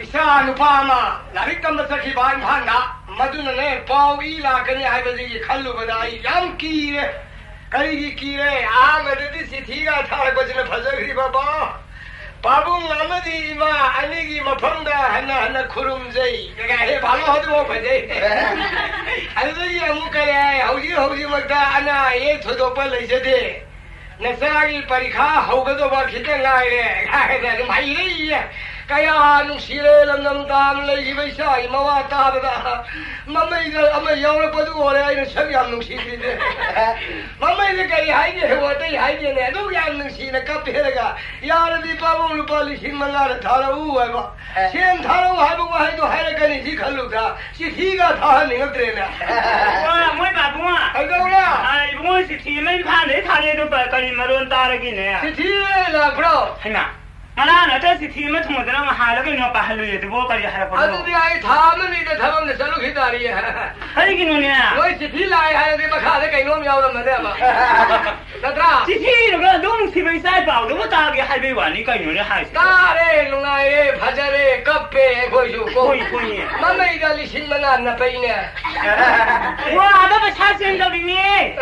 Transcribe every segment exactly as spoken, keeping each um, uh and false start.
이사 누파마 나리kamma sakhi ban phanda madunane paw i la kani haibadi khallubada ai yam kire karigi kire a madadi sithiga tharagojina phajagri baba babung amadi ma anigi mafamda hana hana khurumjai kaga he balo hadu phajai alji amukare hauji hauji magda ana ye thodopa leijade nasagi parikha hogado ba khite laire ga mai re kaya nung sire lam nam tam lei bai sai mawa ta ba mamai ga ama yaw pa du ore ai sab yam nung si de mamai de kai hai de ho dai hai de ne du yam nung si na ka pe ga yar di pa bong lu pa li sin manga ra tha ra u wa ba sin tha ra hai bong hai do hai ra ka ni ji khalu ga si thi ga tha ni ngak tre na wa moi ba bong a ai do la ai bong si thi mai pha ne tha ne do pa ka ni maron ta ra ki ne si thi la bro hai na mana ta si thi ma thum da ma ha la ke no pa halu ye de bo ka ya ha pa adu di ai tha ma ni de tha ma salu khi ta ri hai hai ki no ne oi si thi lai hai de ma kha de kai no myaw da ma de ma da tra si thi ro ga do si bai sai pa do ta ke hai bai wa ni kai no ne hai ta re lu nai re phaja re kap pe khoi su ko khoi khoi ma mai ga li sin ma na na pai ne wa da ba cha sin da bi ni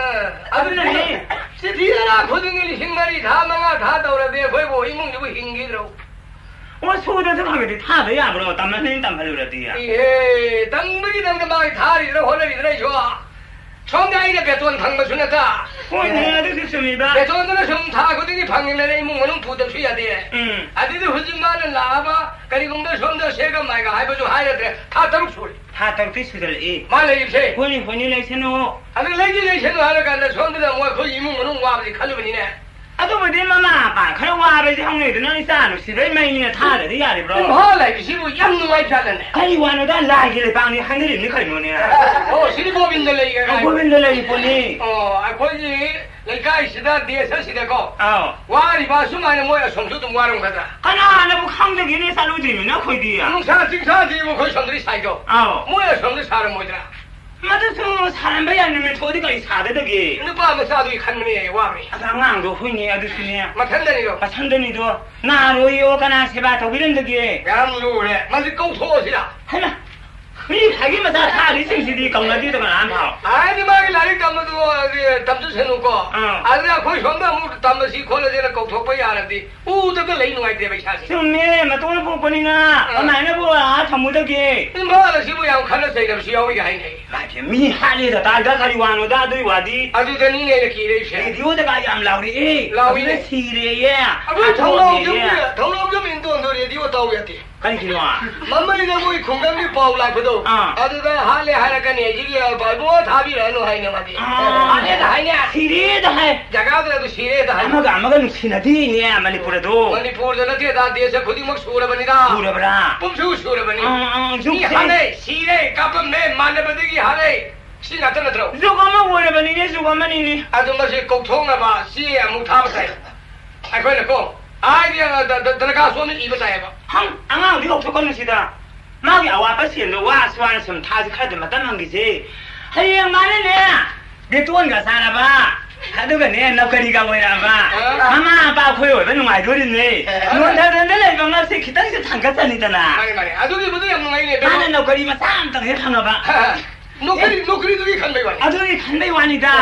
adu ne si thi ra khod ngi li sin ma ri tha ma nga tha daw ra de khoi bo i mung ni hing gi ro 我说的这方面的他的呀，不知道咱们能咱们有了的呀。 哎，等没等个嘛，他里头或者里头来说，窗边一个别钻堂不顺的他。 我呢，这是什么的？ 别钻那个什么，他可能你旁边那木我能铺得出来的。 嗯。 啊，这都是买的喇叭，跟你讲的说的谁个买个还不就还得的，他等出来。 他等得出来哎。 买了一些。 婚礼婚礼来钱哦。 啊，那来几来钱还得干的，说的我可以木我能挖不的，看着不你呢？ 啊，都不得妈妈办，看到娃儿在行内的那里啥，是被买你他的的呀的不？ 真好嘞，是不养弄外边的呢？ 哎，完了，咱来起来帮你喊的人，你看着呢？ 哦，是的，国民的来个。 国民的来一波呢？ 哦，啊，可以，来改是的，电视是的高。 哦。 娃里把什么的我要从头都挖弄开的。 啊，那那不扛着给你三路军那可以的呀？ 弄啥警察的我可以从这里采购。 哦。 我要从这查了没得。 那这从三百人里面抽的个查的这个。 你把我啥都看没挖没？ 啊，他硬着会呢，啊，就是呢。 没看到你了。 啊，看到你都，那罗有跟那些吧，都别人这个。 俺们路嘞，那是搞错去了。 係啦，你睇見咪得他你正式啲咁嗰啲就個攬跑。 哎，你媽嘅嗱啲咁嘅都嘅抌咗錢路過。 嗯。 啊，你話佢上得冇抌咗錢，可能真係搞錯不呀啦啲，烏得個你弄係點為啥事？ 做咩？咪多咗部分啊！我買咗部啊，全部都嘅。 你媽嘅小朋友看到誰咁需要嘅係你？ 那就咪下嚟就大家睇玩咯，大堆話啲。 啊，就真你嘅幾多錢？ 你我哋家人鬧你，鬧你黐你嘢。 啊，佢頭腦咁嘅，頭腦咁面多到你啲我兜一啲。 跟住話， 媽媽你會空間啲爆嚟嗰度。啊。啊，就係下嚟下嚟跟你自己啊，把波塔邊嚟弄係你嘛啲。啊，呢個係呢？ 黐你都係。 大家都係都黐你都係。 咁啊咁啊，你黐那啲呢？曼尼普都。 曼尼普就那啲大啲就佢啲乜數啦，曼尼da。數啦不啦？唔數數啦曼尼。嗯嗯，你下嚟黐你，夾唔你，曼尼不得嘅下嚟。是哪真的走？ 如果嘛我了吧，你呢？如果嘛你呢？ 啊，怎麼是溝通了吧？是啊，冇他不在，還快點講。哎呀，等等等，他說你一不在吧？ 哼，啱啱你學錯講是的，媽嘅話不是的話，說什麼他是開的嘛，當然嘅啫。係啊，媽呢呢？你多個啥啦吧？他都個呢，那個你個為啦吧？媽媽爸佢為乜弄埋咗你呢？我睇睇你嚟講啦，是其他是談個真的啦。 係咪？啊，都你不都要弄嚟呢？ 媽呢，那個你嘛三等一看了吧？ नौकरी नौकरी तो भी खंडे वाली अदुरी खंडे वाली दा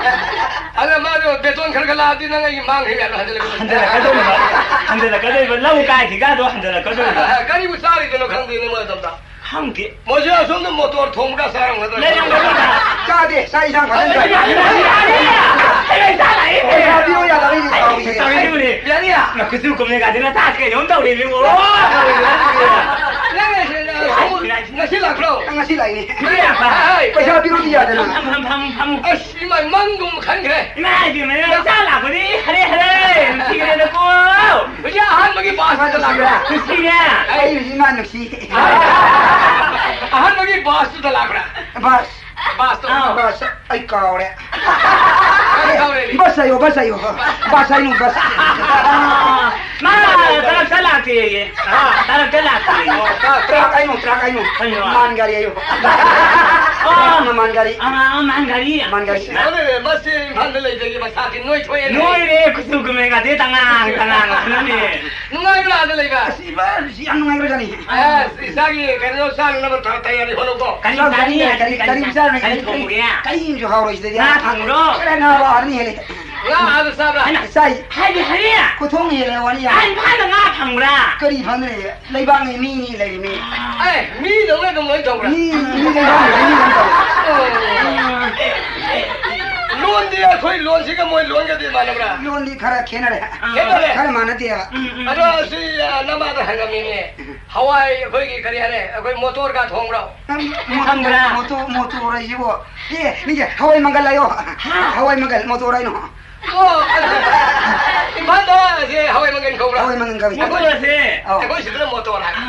अरे मारो बेतन खर खला दिन नहीं मांग है यार हंदले हंदले कदो हंदले कदो लव का की का दो हंदले कदो करीब सारी दिन खंदे ने मो दमदा हम के मुझे असम में मोटर थोमड़ा सारंग हदले ले जाओ का दे साई सांग खंदे अरे साला ये दियो या लड़ी दी ताऊ ये ताऊ ये ले यारिया ना कुछ को में का दिन ता के 용 ताऊ ले वो ngasi lah bro ngasi lah ini ya hai पैसा बिरो दिया देना हम हम हम हम asi mai mangum kan ke mai di mai sa la ko ni hare hare ठीक है देखो ya han bagi bas tu lag raha खुशी है ai iman nuksi han bagi bas tu lag raha bas bas tu bas ai kau le बस आयो बस आयो बस आयो बस मा तरफ चलाते ये हां तरफ चलाते ट्रक आयो ट्रक आयो मान गाड़ी आयो ओ मान गाड़ी हां मान गाड़ी मान गाड़ी अरे बस इंफाल ले जाके बस आके नोई छोए नोई रे कुसुक में का दे तंगा तंगा नने नुंगाई ला दे लेगा बस yang ngai ro jani eh isagi kano sang na ta tayari holo ko kali kali kali kali bisa nih kali kali ya kali jo haro ide na thang ro na ba arni hele nga adu sabra sai hai di hai ya ko thong hele wani ya ai pha da nga thang ra kari phang ne lai bang ne mi ni lai mi eh mi dong le dong le dong ra mi mi lai bang ne mi dong dong loan dia khoi loan si ka moi loan ka de mana bra loan di khara khena re khena re khara mana dia ado si nama da hanga mi ne hawai khoi ki kari hare khoi motor ka thong ra Mangala motor motor rai jibo ye ni je hawai mangal ayo hawai mangal motor rai no oh imban da je hawai mangan khong ra hawai mangal ka motor se khoi si da motor ha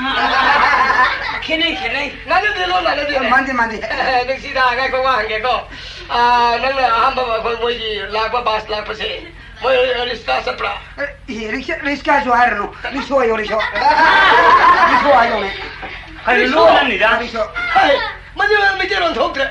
khenai khenai na de lo na de mandi mandi นึกสิดาไงก็ว่าหังแกก็อ่านั่นแหละห้ามบ่คนมวยลากว่าบาสลากไปสิมวยริสตาสัปรา ye riska riska jo arno ni so yo ni so ni so ayo ne kai lo nan ni da ni so เฮ้ยมันจะไม่เจอรถทุกข์เลย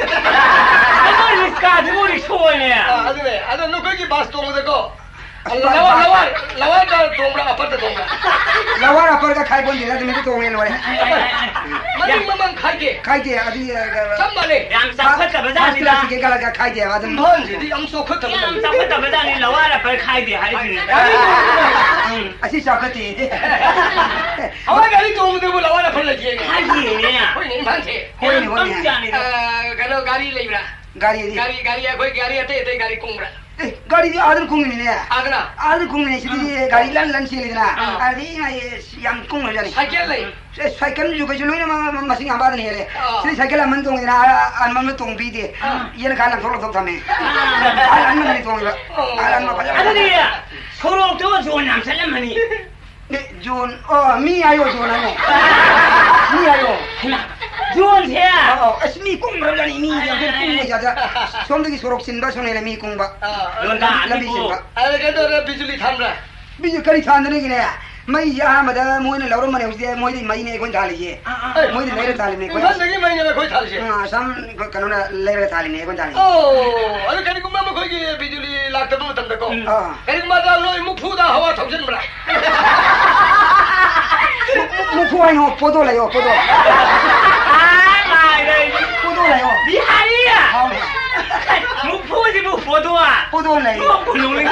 ai ni ska de mo ri so ne อ่าอันนี้อันนั้นก็กี่บาสตรงเลยก็ลาวาลาวาลาวาก็ตรงละอปัตตรงละ lawara par ka khai bon de la me to ngen wale มันมันมันkhai ke khai de adi ซัมมาเลย yam sa khat ka ba da ni da ke kala ka khai de adam มันสิที่อังโซขด yam sa khat ka ba da ni la wa la par khai de hai ni asi sa ka te de เอาไว้กันที่ตรงเลยบ่ลาวาละเพิ่นละเจ hai ni ne ya เฮ้ยนี่มันสิ hoi ni hoi tam ni ja ni เอ่ da อกันแล้วगाड़ीเลยบรา gari di गाड़ी गाड़ीอะค่อยगाड़ीอะเตะๆगाड़ीกุงบรา gari di adam kung ni ne อาดนะ adam kung ni si gari lan lan si ni na adi ngai yang kung ro jani ไซเคิลเลย cycle ju ka ju lo ma ma sing aba ni hele si cycle man tong na an man tong bi de yen ka lan thok thok thame an man ni tong ba an ma pa adu ni ya soro to jo nam salam mani de jun oh mi ayo jun na ne mi ayo jon se oh asmi kung ro jani mi ya ke kung ja ja som de ki sorok sin ba sone mi kung ba อ่า don da la ni bi sin ko ba อะไรกันตัวบิจุลีทำละ bi ju kari than ne ki ne mai ya ma da mo ne lawro ma ne usi mo di mai ne ko dali je mo di le dali ne ko ท่านจะกี่ไม่เนี่ยค่อยทำสิ ah sam kanu na le dali ne ko dali โอ้อะไรกันกูไม่มาค่อยกี่บิจุลีลักตะบุตันตะก็ ah กันกูมาดาวเลยมุพูดาหัวทุ่งเส้นมา mu fu ai no podo le yo podo ai mai dai podo le yo di hai ya ha me mu phu ji mu pho do a podo le mu ku lu ni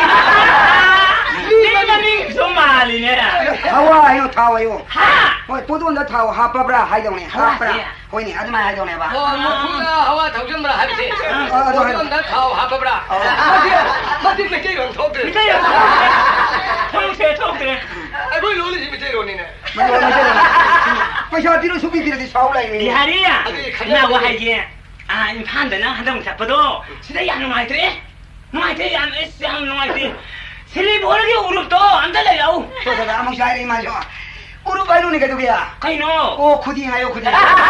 ni ma ni so ma li ne hawa ai no thawa yo ha hoi podo na thawa ha pa bra hai dong ne ha bra hoi ni adma hai dong ne ba โอ้มุพูดาหัวทุ่งเส้นมาหายสิโอ้ต้นนั้นเท้าหาปะบรามาที่มาที่ไม่เกี่ยวกับทุ่งเส้น ni kai thong se thong se ไอ้กูรู้เลยที่ไม่เกี่ยวนี่เนี่ย ma yo ma yo ma yo ti no su bi ti de sau lai di ni hari ya na wa hai je a in phan da na ha dong sa pa do si da ya no mai tre no mai tre ya es ya no mai tre sili bol ge urup to am da le au so so da among sai ma yo uru bai no ni ka du ya kai no o khudi ngai yo khudi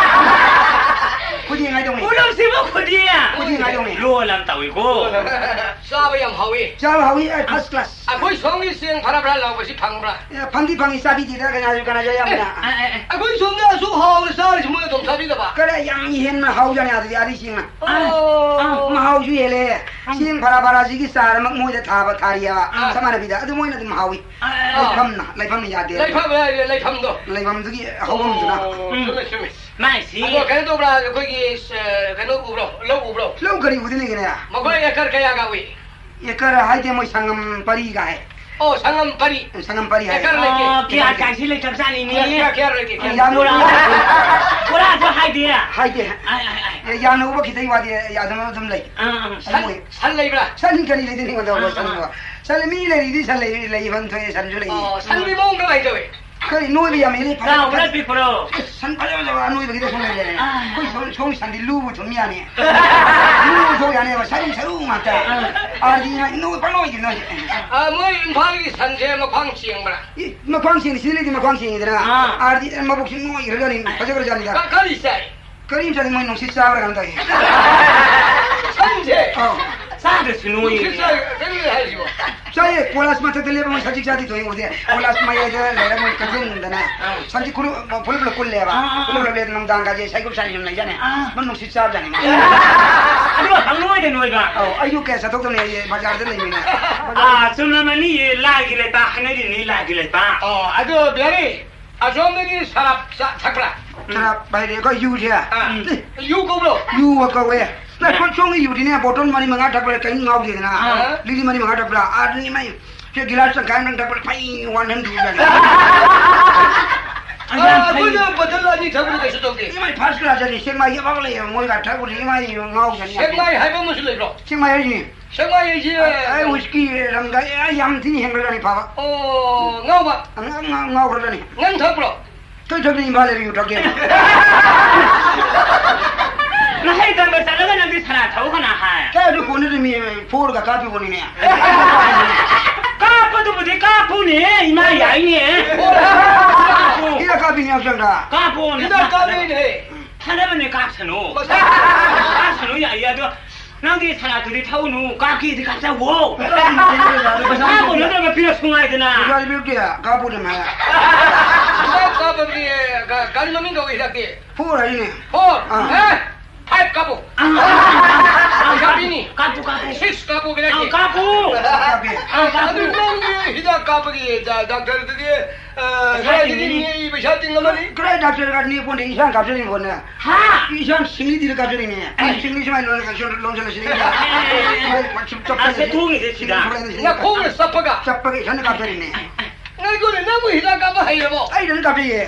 khudi ngai dong ni urup si mo khudi ya khudi ngai dong ni lo lam ta wi ko ทราบยังฮาวิ ja ha wi first class อ่ะคุยสองนี่เสียงพาราบราเราไปสิพังบรา phangi phangi sa bi ti da kana ju kana ja ya na 哎哎哎อ่ะคุยสองเนี่ยสู้ฮาวเลยซาลิสมุนตรงซาบิดบ่ ka da yang yen ma hau ja ne adi adi sing na โอ้ ma hau ju ye le sing phara phara ji ki sar mak mo ja tha ba thariya samana bi da adu mo na dum hawi 哎 lai pham na lai pham ya de ไล่พังไปไล่พังตัว lai pham ji hau bom ju na ช่วยช่วย mai si อ่ะก็กันตัวบราคุยกี่เอ่อกันตัวอุบลลอุบล lau kari udi ni ne ya มาคุยya kar kaya ga wi ye kar hai de mo sangam pari ga hai โอ้สังกัมปริ sangam pari hai oh kia kai si le chap sa ni ni แค่แค่เลยกี่ ya no Pura Pura to hai dia hai de ai ai ai ya no ba ki dai wa de ya dum dum lai อ่าสันเลยบรา san kari le ni ko da san wa san mi le di san le le ban thoi san ju le อ๋อสันมีมงก็ไปด้วย kari no bi ya me le เราไม่ปีโปร san pa ja wa no bi de son le koi son son san di lu bu thum ya ne lu so ya ne ba san saru ma ta a di no pa no ji no อ่ามวยอินพาลีสันเจมาพังเชียงบรา ma kwang sing si le di ma kwang sing de na a di ma bu sing no i re ni pa ja ja ni da ก็ลิใส่ kari sa ni mo no si sa ra kan dai สันเจ oh 사드 스노이. 진짜 그게 하시고. 저희 콜라스 마트 들려면 사직 자디 도이 오세 콜라스 마이에서 내가 뭐 그런다나 산지 kulo 볼볼 콜레바 볼볼 레드 농당 가지 사이급 살이 좀 나잖아 넌 식사하잖아 아니고 방로에 되는 거가 어 아유 깨서 독도네 바자르들 내미네 아 좀만이 라기래 다 하늘이 라기래 다 어 아주 별이 아주머니 사람 작라 자 바이레 거 유지야 유고로 유가 왜 나 총이 유리네 보통 많이 망아 잡을 때 나오지나 리리 많이 망아 잡라 아니 많이 저 길라스 간는 잡을 파이 원한 두잖아 아 그냥 버들라니 잡으러 계시던데 이마이 파스라자니 생마이 먹을래요 뭐가 잡으러 이마이 나오잖아 생마이 해보면 무슨 일로 생마이지 생마이지 아이 위스키랑 가 얌티니 행거라니 봐봐 어 나와 나오그러니 난 잡으러 또 저기 말을 유적게 나 해던 거 살아가 남기 살아 더 하나 하 까도 보내더니 보르가 까비 보내네 까빠도 못해 까보네 이마 야이네 이라 까비냐 없잖아 까보네 이다 까비네 하나만에 깝사노 깝사노 야이야도 나기 살아 둘이 타오누 까기디 깝사고 까보 너가 필요 송아야 되나 이거 알bil게야 까보는 마야 이다 까비니 가리놈인가 왜 이렇게 보라이네 어 에? 파이프 까보 까비니 까보 까보 식스 까보 그래 아 까보 까비 아들 놈이 히다 까보기 자 닥터들이 어 사이드니 이버샤팅 거머니 그래 닥터가 니 본데 이상 갑자기 보네 하 이상 심리들이 갑자기네 심리 좀 알려 가지고 롱전을 시니까 아 세통이 됐지다 나 콩을 sap아가 잡박이 전에 갑자기네 나 이거는 너무 히다 까봐 하이려고 아이 는 갑자기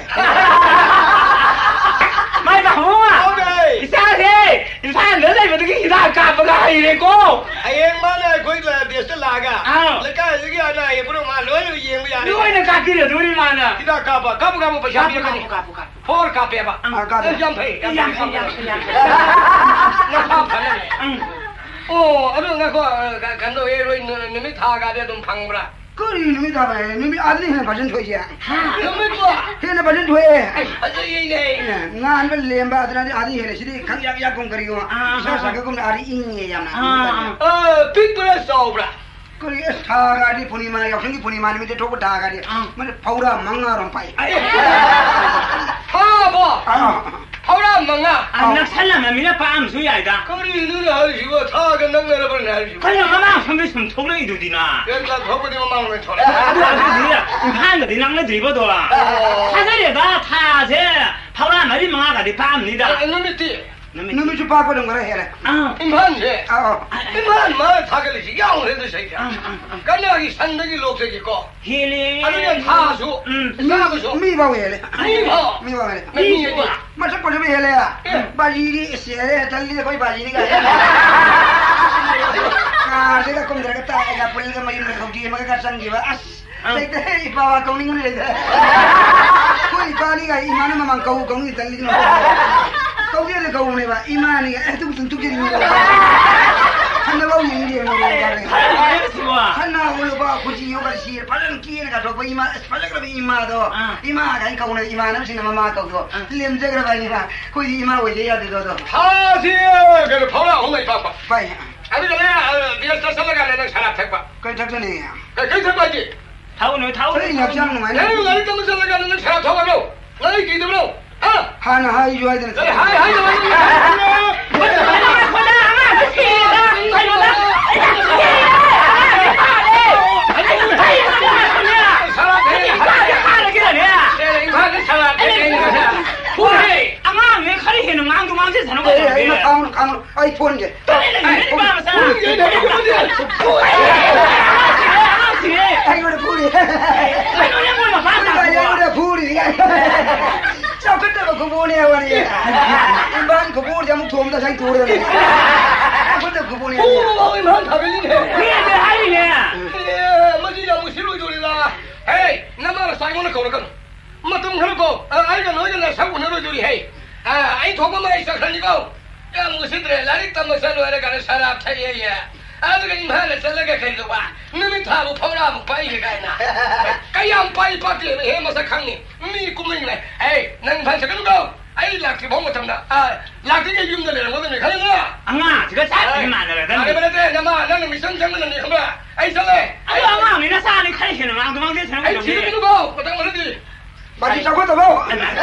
마이바 홍아 오케이 이상해 이상해 너네 어떻게 이다 까봐가 이래고 아예만에 거기다 비슷라가 아. 내가 여기 하나 예쁘로 말 너는 이해야 누구는 까기래 누리 많아 히다 까봐 까봐 까봐 버샤 비거니 까보 까보 포르 까봐 아 까비 얌페 얌 얌, 얌, 얌. 나 파파네 응 어 아주 내가 간도 예로 있는 놈이 다가대 좀 방브라 그리 놈이 다 봐요 놈이 아들이 해는 바전 토이야 놈이 또 해는 바전 토해 아주 이네 nga an bel lemba adrani adi hele sidi khang yak yak kong kariyo sa sa ka kum ari inge yamna 어 빅브레스 오브라 kori sa ga di puni ma yak sangi puni ma ni te thok da ga di man paura manga rom pai 하보 하우라 망아 안나 살라면 미나 밤 수야이다 그리 누르 하시고 타가 능내려 버리네 하시고 그냥 마마 선배 좀 통로이 두디나 여기가 거부되면 망을 쳐라 한거 니랑내 뒤버도라 사자리다 타제 파우라 머리 망아가 디 밤니다 놈이 띠 numi chu pa ko dong gara hele 아 임한제 a 임한 마 타ገል이지 양해도 새끼야 간나기 산덕이 녹색이 있고 힐리 아니면 타수 음 사고수 mi ba hele 미호 mi ba hele 미호 ma sa ko de hele ya ba ji di se re tal ni koi ba ji ni ga ah se ka kom dra ka ta ga pul ga mai ni ko di ma ka sang gi ba as sai te hi pa wa ko ni ngi le koi ba ni ga imana ma mang ko ko ni tal ni no kau dia kau ni ba imani eh tu tu tu jadi ni hanna bau ni dia ni 아 좋아 hanna ulu ba kuji yo ba sir palang ki ni ka to ba ima palang ra ima do ima ga kau ni ima na sin mama kau do lem je gra ba ni ba koi di ima we je ya de do do 타시 그 파우라 홍이 봐봐 pai 아니 전에 네가 살살가 내는 사람 택봐 kai tak ni 그 택봐지 타오노 타오노 kai nyak jang ma 내가 ni 나를 좀 살살가 내는 사람 택봐로 나를 기도로 아 hana hai jo ai de 하이 하이 하이 ai ma kamu kamu ai phone je ai ora puri ai ora puri sao cái đó có vô nè vậy em bán có vô thì thùng ta sang tour rồi có được có vô nè 오 임한 타벨이네 그게 하이네 예 뭐지야 뭐 실로 줄이라 헤이 나만 사이모는 거는 뭐 동하고 아이가 너희들 사고 너로 줄이 헤이 아 아이 도마만 있어 가지고 야 무슨들 라릭다 뭐살로 해라 가는 사람 타예예 아들가 임한을 살려가 가지고 봐 너는 타고 포라고 빠이게 가이나 까양 빠이 빠게 해 뭐서 강니 미 꿈이네 에이 난 반석은 거 아이 ai lạc thì bóng một thằng đã à lạc cái cái yum này là có cái này khác nữa anga 지가 잘 만나라 à cái bên đây nhà mà nó là mình sống sống cái này không là ai sao đây 아니 anga 니나 사는 칼이는 안 그만 되는 ai chỉ cái nó bao mà thằng mà nó gì bà đi sao có tao đâu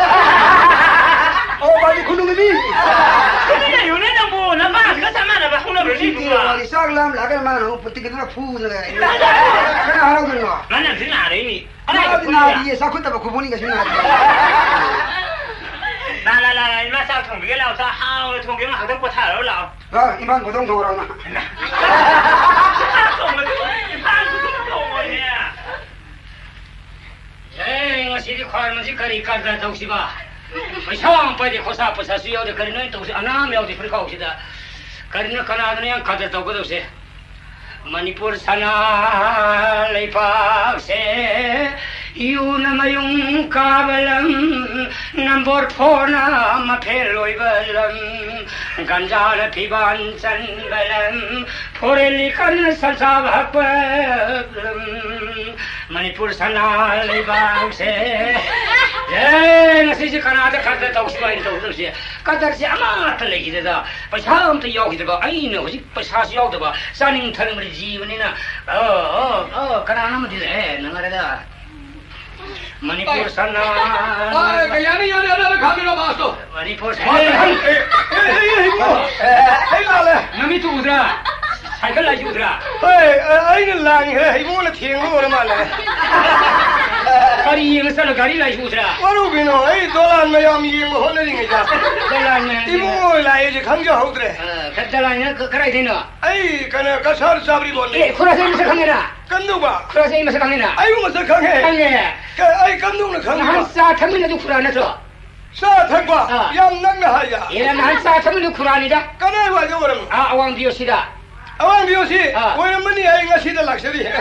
ô bà đi khung đi 그냥 요네는 뭐 나만 그거 사만아 봐 혼나를 đi 리부가 đi sang làm lá cái mà nó bật cái nó phu rồi cái nào 하라고 그러는 거야 나는 그냥 안 해니 나 나 이게 sao có tao có 보니까 신나 나라라 이마 사 통비게 나와서 하우 통비는 항상 못 타요 라 아 이만 고동 도라나 에 이거 시리 과르는지 거리 까다 도시바 샤왕 빠지 고사 부사 수요데 거리는 도시 아나 메오디 프리카 오시다 거리는 가나드는 가다 도고 도시 Manipur सना लेपासे यूनमयुं काबलम number four मफेलोइबलम गंजान पिबान चंबलम फोरेली कर्ण संसाभपलम मणिपुर सना लेपासे ए नसीज कनाद खत तौसिबाइन तौदुसे कदरसे अमात लेगिदा पैसा अमत यौगिदबा आइनो हुजि पैसा यौदबा सानिं थरमरि जीवनिना अ अ अ कनानमदि ले नंगरदा मणिपुर सना 아 cái nhà này nhà này khám đi đâu mà sao Manipur ai là này नमी तू उधरा साइकिल लाई उधरा ơi ấy là làng hệ hay bố là thiền luôn mà này गाड़ी ये मसल गाड़ी लाई उधरा 와로 비노 ấy đó là mày làm gì mà hôm nay gì vậy दलान đi mua lại gì kháng cho hậu đấy 그 दलान 그 कराई 되나 ấy cái này cái sao sao đi bọn 예 này 코라세 임서 강해라 cân đâu bà 코라세 임서 강해라 ấy mà sao kháng hệ 강해 cái ấy cân đâu là kháng 한 hệ 사 탐민도 쿠라나서 sao thằng bà yam năng là hay à 얘는 한사 탐민도 쿠라니다 cái này bà cho bọn 아 아왕 비오시다 ông biểu gì ôi mình đi ai ngay đó lạc sẽ đi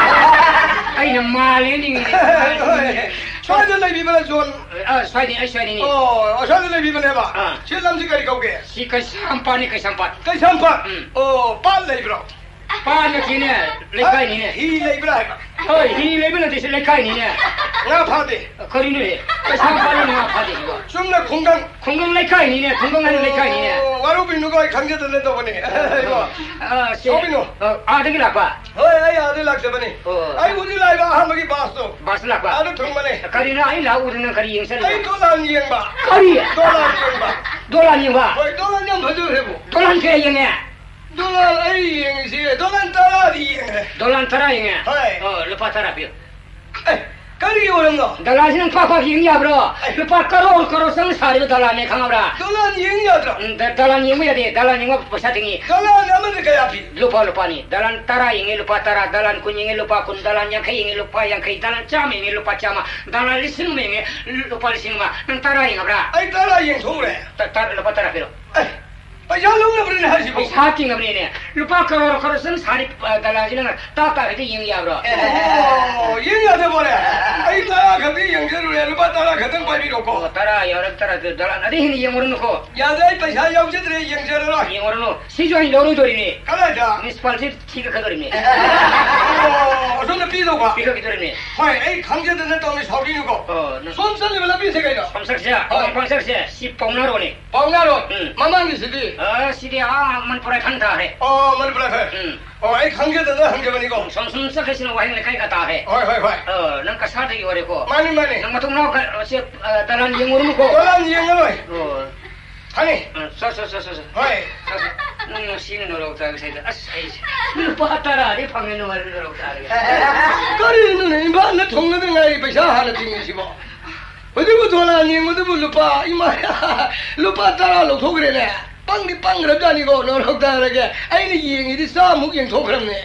아이는 말레니 xoay đến đây bị bên zone 아 쇠니 아 쇠니 어 xoay đến đây bị bên này bà chỉ làm gì cái câu kia 시카 샴파니 카 샴파 cái sampa 어 bán lấy bro 파니 키네 레카이니네 hi lấy bro 어이 히 레벨은 대신 레카이니네 nga phá đi 거리네 그 샴파니 내가 파디 이거 좀 나 공강 공공 레카이니네 공공하는 레카이니네 와로 비누가 강제들 낸다 보니 이거 아 씨. 소비노. 어 아들이 라빠 어이 아이 아들 lạc 보니 어. 아이 우리 라이가 한 먹이 봤어 바스 라빠 아들 통만에 거리나 아이 라우르는 거리 영선 아이 돌란 이행 봐 거리 돌란 이행 봐 돌란 영봐 어이 돌란 양 가져 해보 돌란 개 영해 돌란 아이 이행이지 돌란 따라 이행 돌란 타라 영해 어이. 어 루파 타라 비 에이 거리 오는 거 달라지는 팍팍 영야 브로 루파 까로 까로 성사리 달라네 강아브라 돌란 이행이야더라 달란 영이야 돼 달란 영어 보사등이 돌란 나면 그 앞이 lupa lupa ni dalan tara ingi lupa tara dalan kun ingi lupa kun dalan yang kai ingi lupa yang kai dalan cam ingi lupa cama dalan lising ingi lupa lising ma nang tara ingi bra 아이 따라 이행 통래 tar lupa tara pero 에이 bây giờ lúc nào bên này gì hati ngi bni ne lupa karo karo sang sari dalan jilang ta ta hati ingi ya bro 어 이행이야 돼 버려 아이 따라 근데 이행제로 해 루바 따라 같은 바비 놓고 tara yarak tara dalan adi hini yang urun ko 야대 पैसा 영제들의 이행제로 yang urun sijuan loru dori ni 가라자 municipality tiga kadori ni 어 손에 삐도가 tiga kadori ni 헐 에이 강제들은 또는 서기누고 oh 손선이 왜 삐세가 이거 pamsaksia pamsaksia si pomnaro ni 방나로 응. 마망이 시디 아 시디야 만포라이 판다 해 어 머리 불러서 응 어 에이 강제들은 한겨번이고 somsum sakasino wahin lekai kata he 헐 헐헐 eh nang kasada i ore ko 많이 많이 nang matungno ka si dalan yang urun ko 돌란 이행으로 oh 하니 so so so so 헐 nang sino no ro ta sai as ai lupa tara ri phangeno mar ro ta 거리는 이만 통내는 아이 पैसा 하나 띵이지 뭐 어디고 돌란 이행 어디고 루파 이마야 루파 따라 놓고 그래네 빵니 빵 그러지 아니고 너로 따라게 아이는 이행이 싸무 이행 통그럽네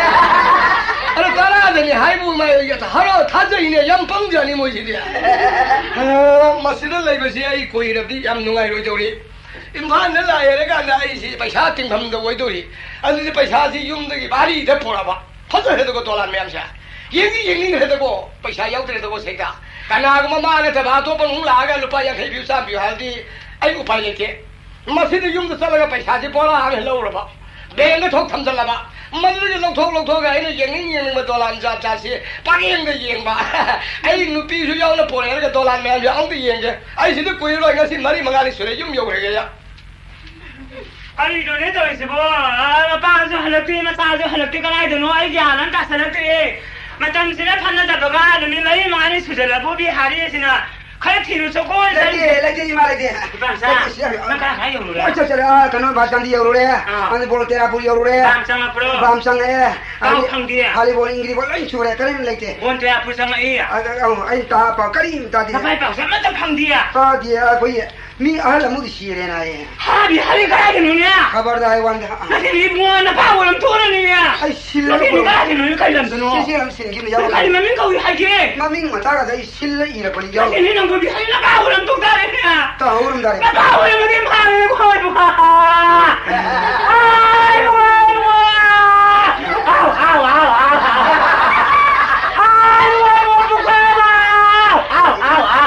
아라 따라하더니 하이부 마요 이게 하루 타져이네 양빵지 아니 뭐지리야 아 마시를 내버시 아이 고이럽디 양 누가이로 저리 임한 날라야가 나이시 पैसा 띵함도 왜도리 아니 पैसा지 용덕이 말이 돼 보라봐 퍼져 해도 돌란 맹사 얘기 얘기 해도 पैसा 야우들도 세다 가나고 마마네 대바도 번웅 라가 루파 양 해비 사비 할디 아이고 빨리 마시도 용도 살아가 पैसा지 보라 하면 흘러오라 봐 내가 톡 탐살라 봐 मदुगे लौथोक लौथोक आइना येंगिं येंगिं में डॉलर जा जासी पागिंग दे येंबा आई नुपी सु यावना पोरेगा डॉलर में जो आउं दे येंगे आई सिदे कुइरो ngasi mari mangali sure yum yogre ya आई दोने तो इसे बो पांच जो हलती में सात जो हलती कराई दोनों आई ज्ञान का सलती मतलब सिर्फ फन्ना दबगा दुनी मरी मानी सुजला वो भी हारी है सिना खैर थीरु सो को लगे लगे ये मारे दे बांसा मैं कहा खाई हो रहा अच्छा चले आ कनो बात कर दिया हो रहा है मैंने बोल तेरा पूरी हो रहा है बांसा में प्रो बांसा है आओ खंग दिया खाली बोल इंग्लिश बोल नहीं छुरे करे नहीं लेते बोल तेरा पूछा मैं ये आई ता पा करी ता दिया भाई पास मैं तो खंग दिया ता दिया कोई मी अहल मुद शीरे ना है हां भी हरी करा के नुनिया खबरदार वन नहीं भी बुआ ना पावल हम तोड़ नहीं है आई सिल नहीं करा के नुनिया कल हम दोनों सिल हम सिल की जाओ कल मम्मी को हाई के मम्मी मता का दई सिल ई रे पड़ी जाओ नहीं ना को भी हरी ना पावल हम तो कर रहे हैं ता और दारे पावल मुझे मारने को है बुआ आई बुआ आओ आओ आओ आओ आई बुआ आओ आओ आओ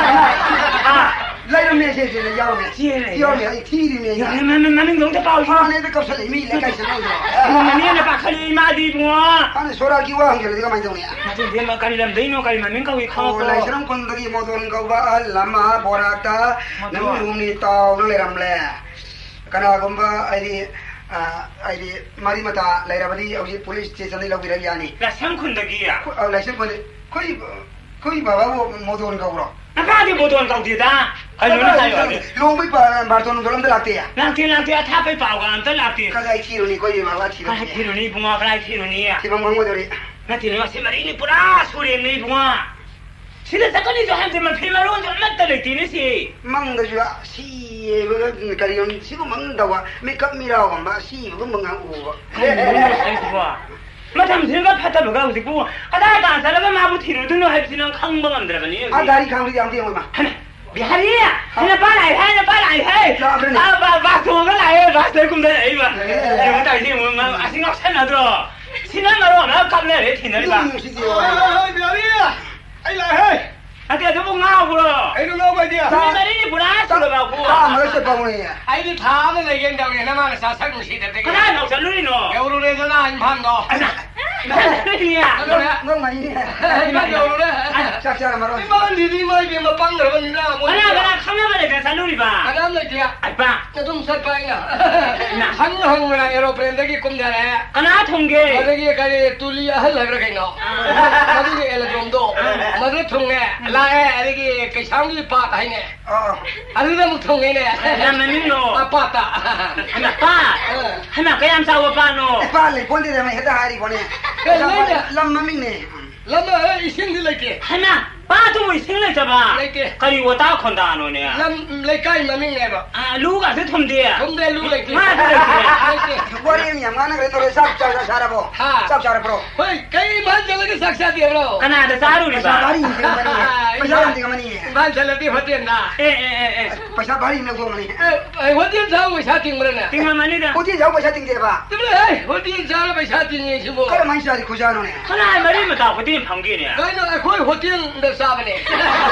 来了没？谢谢了，要没？要没？一提的没？ 那那那那弄的包他那个搞出来没？来干什么的？ 那你那把可以买的不？ 他那说了给我，给了这个买东西。 那今天嘛，可以来没弄，可以买没搞一看。 哦，来生คนตะกี้มอตัวนึงก็ว่าลำมาบอราตาน้ำรูนี่ตาวนั่นเลยรำเลยกันว่าก็ว่าไอ้ดิอ่าไอ้ดิมาริมาตาเลยรับดีเอาที่ police station นี่เราไปเรียนนี่แล้วช่างคนตะกี้อ่ะเอาเลยช่างคนคุยคุยบอกว่ามอตัวนึงก็ว่า那干的不多搞的的，还有那还有的。 龙被把把ตัวนึงตัวนึงได้ลักเตะลักเตะลักเตะ他被保管的ลักเตะ。 ก็ได้ที่รู้นี่ก็ยังว่าที่รู้นี่。ที่รู้นี่บัวก็ได้ที่รู้นี่อ่ะ。 ที่บังบังว่าตัวนี้那ที่รู้ว่าสิมารีนี่ปุระสุรินี่บัวสิแต่ก็นี่จะให้มันพิมารุนจะมันตะเลยทีนี่สิมังก็จะสิก็การยนสิก็มังดาวไม่กับมีเราก็มาสิก็มังเอาอู่เฮ้ยไอ้บัวมาทำสิ่งก็พัฒนาก็สิบัวก็ได้การสารก็มาบุตรดูนู่นให้สิน้องขังบังอันเดียวกันนี่อ่ะดาริขังที่ยังที่ยังไม่มาบิฮารีอ่ะนี่ป้าไหนให้นี่ป้าไหนให้อ่ะบ้าบ้าตัวก็ไหนบ้าเสือกุ้งได้ไอ้บ้าเดี๋ยวได้ที่มึงมาสิ่งก็เส้นอะไรตัวสิ่งนั้นมาแล้วนะกำเนิดที่ไหนบ้าเฮ้ยบิฮารีอ่ะไอ้ไรเฮ้ยไอ้เดี๋ยวจะมึงเงาบุระไอ้ลูกเงาไปเดี๋ยวบิฮารีปุระสุรบ้าบัวอ่ะมาแล้วจะปังเลยไอ้ที่ถามอะไรกันเดี๋ยวนี้นะมันสาสักมุสิเด็ดๆก็ได้เราจะรู้นี่เนาะเดี๋ยวรู้เลยจะน่าอินพันเนาะไม่เนี่ยน้องมานี่ไม่เดี๋ยวรู้เลยชักๆมาแล้วไม่บ้านดีๆไม่เป็นมาปังเลยวันนี้นะอันนั้นอันนั้นข้างหน้าเลยกันสนุกดีป่ะอันนั้นเลยเดียวไอ้ป้าจะต้องสัตว์ไปนะหันหันเวลาเอโรเพลนตะกี้คุ้มได้เลยอันนั้นทุ่งเกย์ตะกี้ก็เลยตุลีฮัลเลยกันเนาะตะกี้เอลตรงโตมาดูทุ่งเนี่ยลายตะกี้กระชังที่ปาดให้เนี่ยอ๋ออันนี้มันทุ่งเนี่ยนั่นมันนี่เนาะปาดอ่ะอันนั้นป้าให้มาก็ยังสาวป้าเนาะป้าเลยพ้นที่จะไม่เห็นได้หายดีกว่านี้ลำมามิ่งเนี่ยลำมาอีสิ่งที่เล็กให้มาป้าทุ่งอีสิ่งเล็กจ้ะป้าเล็กใครว่าตาคนตาโน่เนี่ยลำเล็กใกล้มามิ่งเนี่ยป่ะอ่าลูกอ่ะที่ทุ่มเดียทุ่มเดียลูกเล็กมาเล็กว่าเรื่องอย่างนั้นนะเราสับจับสารบ่สับสารบ่เฮ้ยใครบ้านจะเล็กสักชาติเราขนาดจะสารุดิป่ะภาษีเนี่ยภาษีเนี่ยมันนี่บ้านจะเล็กที่พัฒนาเอ๊ะเอ๊ะเอ๊ะภาษาภาษีเนี่ยก็มันนี่เอ๊ะหัวเตียนเช้าไปชาติงมันเนี่ยติงมันนี่นะหัวเตียนเช้าไปชาติงเดี๋ยวป่ะทำไมเฮ้ยหัวเตียนเช้าไปชาติงยังชิบุก็มันชาติคุชาโน่เนี่ยขนาดมันนี่มันต่อหัวเตียนพังกี้เนี่ยก็เนี่ยคุยหัวเตียนเดือดซาบเนี่ย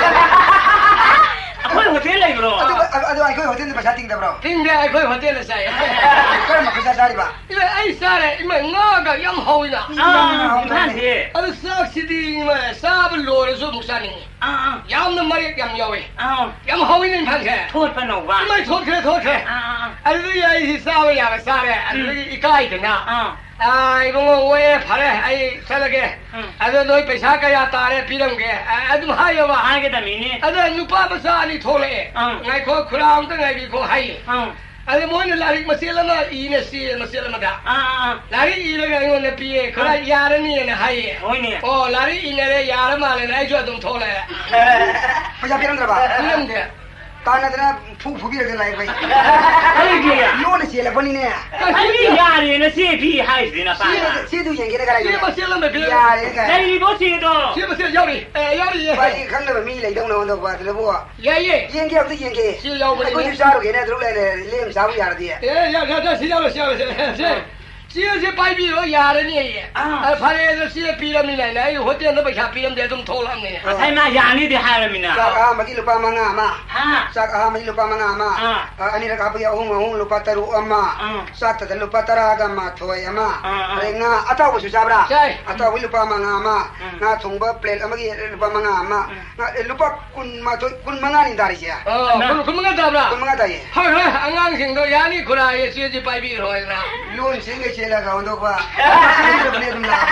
คุยหัวเตียนอะไรบรออะดูอะดูไอ้คุยหัวเตียนภาษาติงเดี๋ยวบรอติงเดี๋ยวไอ้คุยหัวเตียนเลยใช่ก็มันภาษาชาติป่ะไอ้ไอ้ซาเลยไอ้มันงอก็ยังหอยนะอ่าท่านสิไอ้สักสิดีมั้ยซาบโลเลยสุดมุสานิอ่ายามน้ำมันยังยาวเว้ยอ้าวยังหอยนี่พันแค่โทษปนว่าไม่โทษแค่โทษแค่อ่าไอ้ที่ไอ้ที่ซาไปยาไปซาเลยไอ้ที่อีกไอ้ถึงนะอ่าไอ้พวกเว้ยพาเลยไอ้เสร็จแล้วแกไอ้ตัวน้อยไปชาก็ยาตาเลยพี่น้องแกไอ้ตัวหายว่าหายก็แต่มีนี่ไอ้ตัวนุป้าภาษานี่โทษเลยไงคนคราวก็ไงพี่คนหายไอ้โมนี่ลาริกมาเสียแล้วนะอีเนี่ยเสียมาเสียแล้วมาด่าลาริกอีเลยไงคนเนี่ยพี่คนละยาร์นี่เนี่ยหายโอ้ยเนี่ยโอ้ลาริกอีเนี่ยยาร์มาเลยนะไอ้ชั่วต้องโทษเลยภาษาพี่น้องกระบะพี่น้องแกตอนนั้นนะผู้ผู้พี่เรื่องอะไรไปไอ้เกียร์โยนเสียแล้วคนนี้เนี่ยไอ้ยาเนี่ยนะเสียพี่ให้สินะป้าเสียดูอย่างงี้ได้กันเสียมาเสียแล้วไม่เป็นยาเนี่ยกันไอ้นี่ก็เสียตัวเสียมาเสียยาวดิเอ้ยยาวดิไปครั้งนั้นมีอะไรต้องนอนตัวว่าแต่ละพวกเย้เย้ยังเกี่ยวกับยังเกี่ยวเสียยาวไปไอ้คนที่สาวเกี่ยวเนี่ยทุกเรื่องเนี่ยเลี้ยงสาวอย่างเดียวเอ้ยยาวยาวเสียยาวเสียเสีย 시에서 바이비로 야르니 아 파레에서 시에 비람이네 나 호텔에서 바샤 비람데 좀 돌았네 사이마 야니디 하람이나 sak magi lupa mangama 하 sak magi lupa mangama ani ra kapu ya hung hung lupa taru ama sak ta lupa taraga ma thoi ama renga ataw su sabra ataw lupa mangama na thongba plate amagi lupa mangama na lupa kun ma thoi kun mangani dari sia oh kun kun manga dabra kun manga dai ha ha angang sing do yani khura ye siye baibi ro na lun sing ge chela ga ondok ba ne dum la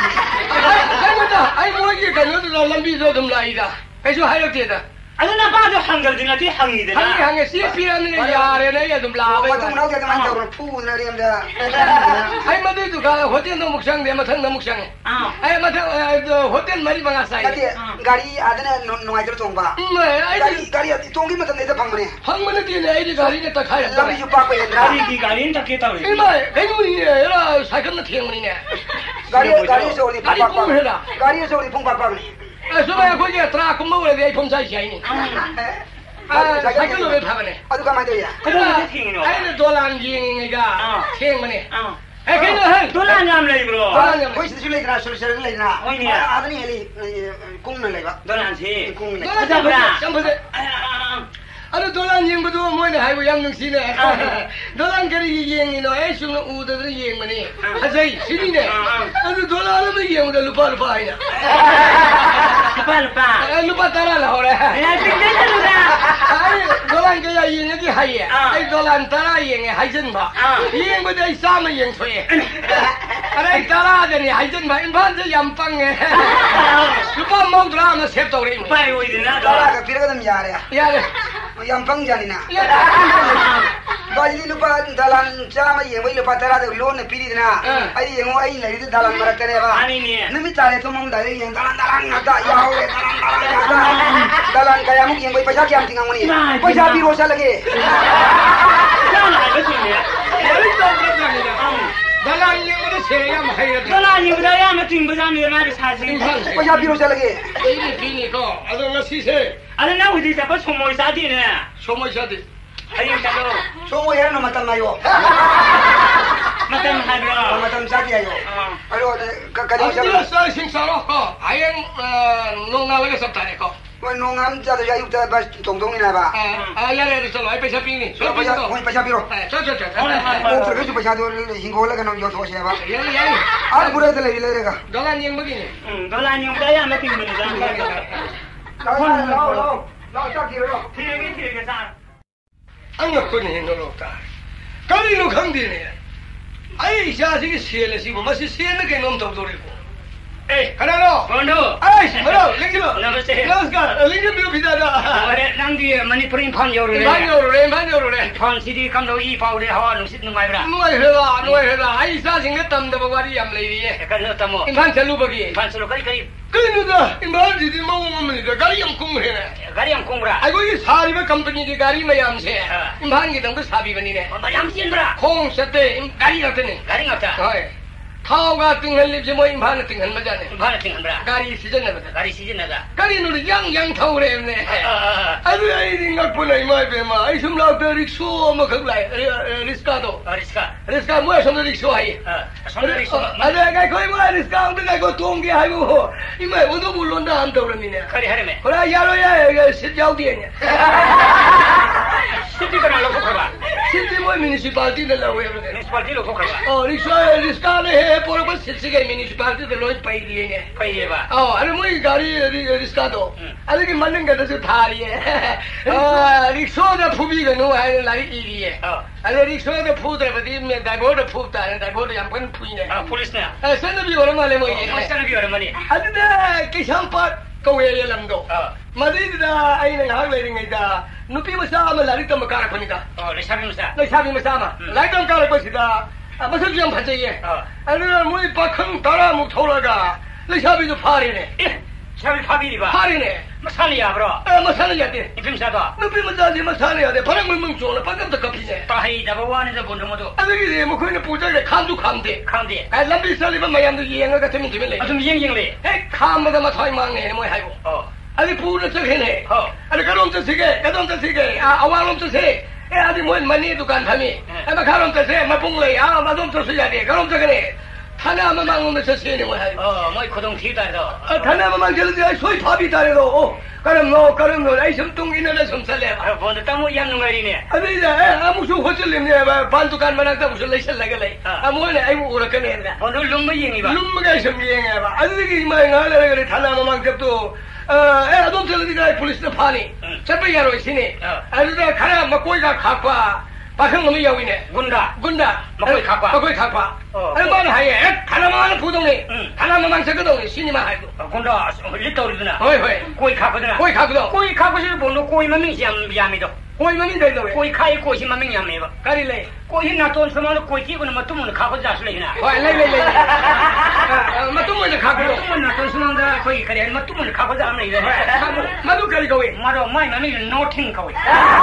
ai mo ye kan yo do lambi so dum la ida kai so hai lo tie da 아나 봐도 한글이나 뒤 항이들 항이 항이 시에 비람이네 야르네 야 좀 라 ba tum nau ge man ta pu na riam da ai madu du ga hotel no muksang de mathang no muksang ai mathang hotel mari banga sai ati gari adana no ai tong ba gari gari tong gi matam ne da phang mane phang mane ti ne ai di gari ne ta khai la bi ju pa ko yen 가리 기 가리는 다 깨다 그래 ai mai kai mu ni ne ra cycle na thiang mani ne gari gari so ni pa pa gari gari so ni phung pa pa ni ai so ba ko ye tra ko mo le ai phung sai sai ni ai cycle no be pha bane adu ka mai de ya 그럼 이제 튕기노 ai do lan yin ga thiang mane ai kai no hai 돌아 냠래 이거 ko si le tra so se le na adani heli kung na le ba 돌아지 kung le 자 보자 좀 보자 아주 도란 잉부도 뭐네 하이고 양능시네 도란 거리 잉이노 애숑 우드들 잉머니 하세이 시리네 아주 도란은 잉우들 루파 루파 아이나 루파 루파 루파 따라라 그래 야 띵띵하다 아이 도란 거야 잉이 하이에 아이 도란 따라 잉에 하이전바 잉부도 이 싸마 잉 소에 아이 따라더니 하이전바 인반저 양빵에 루파 먹더라면 셉도래 빨리 오이드나 dala ka pira dum ya ya 야래 yang pang jani na bali lupa dalan chama ye wai lupa tara de loan piri na ai ye ngo ai lai de dalan mara kare ba 아니 니 nami tare to mong dai ye dalan dalan ngata ya ho le dalan dalan dalan kaya mung ye wai paisa kyam tingang mani paisa biro sa lage 잖아 그치냐 머리 좀 그러잖아 달랑 잉부도 세야 마이야 돌아 이거다 야면 띵부자니 말이 사지 paisa biro sa lage 이리 비니까 아주 나 시세 아니 나 우리 잡아 소모이 사디네 소모샤데 아니 자도 so mo ye no matam mayo 마땅 하려 matam sa dia yo alo ka ka 아주 sa 사 신사로 거 아행 농나라가 섭다네 거 wa no ngam ja ya yu ta ba tong tong ni na ba 아 야래 저 라이 페샤 비니 저 paisa 비도 ko paisa biro 저저저 mo tra ke paisa do hingo la ka no yo so se ba 야래 야래 ar bure de le le re ga 달랑 잉부기니 응 돌아 이거다 야면 띵부자 lao lao lao lao sa ki ro 되게 되게 잘 안가 코니 노로다 까리로 강디네 아이 자식이 시엘레시 뭐 마시 시엘레 게 놈 도도리고 에이 하나로 본도 아이 하나 랭기로 너무세 너스가 랭기 비오 비다다 그래 낭디 머니프린 판 요르래 반요로래 반요로래 판 시디 감도 이 파우레 하와 누sit 누가이브라 누가 해라 누가 해라 아이 자식이 땀도 버가리 얌레이에 그래 또뭐 인판 셀루버기 판 솔로 거리 거리 그누다 인반 지디 먹으면이다 가리 얌 콩해네 가리암 콩브라 아이고 이 사리베 컴퍼니디 가리 마얌세 인반 기등도 사비버니네 뭔가 얌시엔브라 콩 셋대 가리 같으네 가리 같다 어이 타오가 띵할립지 뭐 인반은 띵할 마자네 바나 띵한브라 가리 시즌나거든 가리 시즌나다 가리 누리 양양 타오래네 아주 아이딩가 보나 이마이 베마 아이 숨라우터 릭쇼 뭐 그라이 리스카도 리스카 리스카 뭐야 손 릭쇼 하이 손 릭쇼 아자 가이 거이 뭐야 리스카 온데 가이 동게 하이고 이마이 오도 물론다 안 떠오르니네 가리 하르메 그래 야로야 실자우디에냐 시티가나 로코카바 실지 뭐 미니시팔티데 라오에브네 미니시팔티 로코카바 어 릭쇼 리스카네 por pues se sigue municipality de los países paíba oh are muy gari riscado ale que manden que se thari ah rickshaw de phubi que no hai la iri ale rickshaw de phudre badi me dai bo de phudta dai bo de yam pan phui ne ah police ne eh sen de bi ora ma le mo ye sen de bi ora ma ni ade de ke cham pat ko ye lam do madi da ai ne ha le ngai da nupi ma sa ma la ri tam kar phani da oh le sabi ma sa le sabi ma sa ma lai tam kar ko si da 아, 무슨 좀 받자예. 아니, 뭐이 박흥 따라 목 돌아가. 내 샤비도 파리네. 예, 샤비 파비리 봐. 파리네. 뭐 살이야, 브로. 아, 뭐 살이야 돼. 이 빔사다. 너 빔은 자지 뭐 살이야 돼. 바람 물멍 좋네. 방금도 커피네. 따하이 다보와는데 본도 모두. 아니, 이게 뭐 그냥 부자게 감도 감대. 감대. 아, 람비 살리면 마양도 이행을 같으면 되면 래. 아, 좀 이행이래. 에, 감마다 마 타이 망네. 뭐 하고. 어. 아니, 부르는 척 해네. 어. 아니, 그놈 저 세게. 그놈 저 세게. 아, 아와놈 저 세. 에 아직 뭐 머니 두간 fam이 아마 가론 뜻에 마봉래 아 마동 뜻이야 돼 가론 뜻에 하나만 망으면 서세네 뭐 해. 어, 뭐 고동 뒤다서. 아, 하나만 망절지 소위 밥이 다래도. 그럼 뭐 그럼 뭐 아이 섬뚱이나 섬살래. 아, 뭔데 땅뭐 얌는 거리네. 아니 이제 아무수 호슬림네 반두간 만한다 무슨 레실라가래. 아무네 아이고 그렇게네. 오늘 룸무잉이 봐. 룸무가 섬기행해 봐. 아들이 이마에 나래 그래 하나만 망접도 어, 에 아동들이가 폴리스 파니. 잡아야로 있으니. 아들이 가라 뭐 꼬이가 갖고 와. 박형 놈이 여기네. 군다. 군다. 먹고이 갖고 와. 먹고이 갖고 와. 얼마나 하얘? 하나만 부동네. 하나만 저거동네 신이만 하고. 군다. 리터리드나. 어이 어이. 꼬이 갖고드나. 꼬이 갖고도. 꼬이 갖고실 본도 꼬이만 명시 야미도. 꼬이만 민다이도 왜? 꼬이 카이 꼬이만 명 야미도. 가리래. 꼬이 나 돈 쓰면 꼬이 끼고는 뭐 뚜문 갖고 자슬래나. 어이 레레레. 아, 뭐 뚜문을 갖고. 뚜문 나돈 쓰면 다 꼬이 그래. 뭐 뚜문을 갖고 자면 이래. 마도 가리고 왜? 마도 마이 마미 노팅 거기.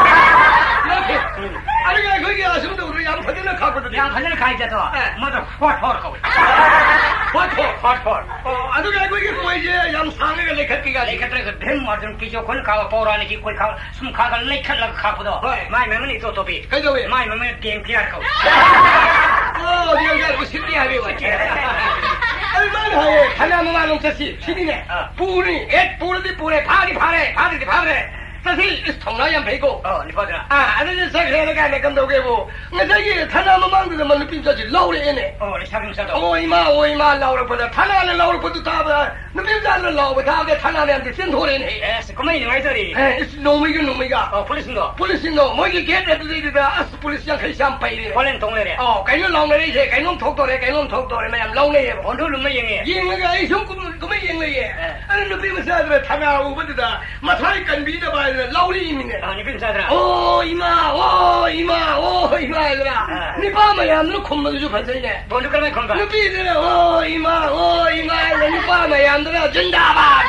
아니가 거기 아줌도 우리 양파들을 갖고도 양 하늘 가이자도 맞아 화토를 거기 화토 화토 어 아주가 거기 뭐이지 양 상해가 레카기가 레카트가 뱀 맞은 기조 건 가고 보라니 기고 가 숨가가 레카를 갖고도 마이 메모니 또 또비 그죠 왜 마이 메모니 땡피할 거 어 네가 그 신비하게 왔지 얼마나 해 하나만 하는 뜻이 신이네 부리 애 부르디 부레 파리 파레 파리디 파레 사실 통나양 배고 어 니파드라 아 아저씨 사회가 내 건도 개고 내가 타나만 만드는 만 느낌자지 라우레네 어 사경사도 오이마 오이마 라우레보다 타나는 라우레보다 다봐 느낌자는 라우레보다 다게 타나는데 센토레네 에스 그만이 와이더리 에 노미가 노미가 어 폴리스도 폴리스도 뭐지 개들들이다 아스 폴리스랑 같이 한 파이래 폴렌 동네래 어 cái 라우레 이제 cái 놈 톡도래 cái 놈 톡도래 매ям 라우레 온도 룸무잉이 얘가 이 손금 그만 얘가 아니 느낌사들 타나고 버다 마사이 간비다 봐 라우리이네. 아, 니빈 사드라. 오, 이마, 오, 이마, 오, 이마, 얘들아. 니 밤에야, 너 콤모도 좀 반성이네. 뭔데 그러면 건가? 너 삐들아, 오, 이마, 오, 이마, 니 밤에야, 너가 준다봐.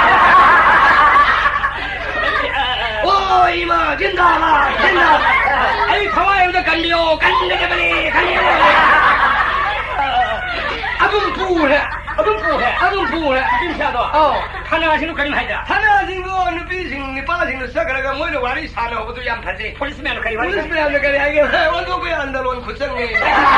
오, 이마, 준다봐, 준다봐. 아이, 가와요, 너 간비요, 간비요, 간비요. 아줌 부해. 아줌 부해. 아줌 부해. 빈사도. 어. 타나하시는 그림 하자. 타나하신 거, 느비신, 니빠신, 서가라가 뭐는 와리 사는 것도 양파지. 폴리스맨 그림 하자. 폴리스맨 그림 하자. 원도부에 안달원 구성이.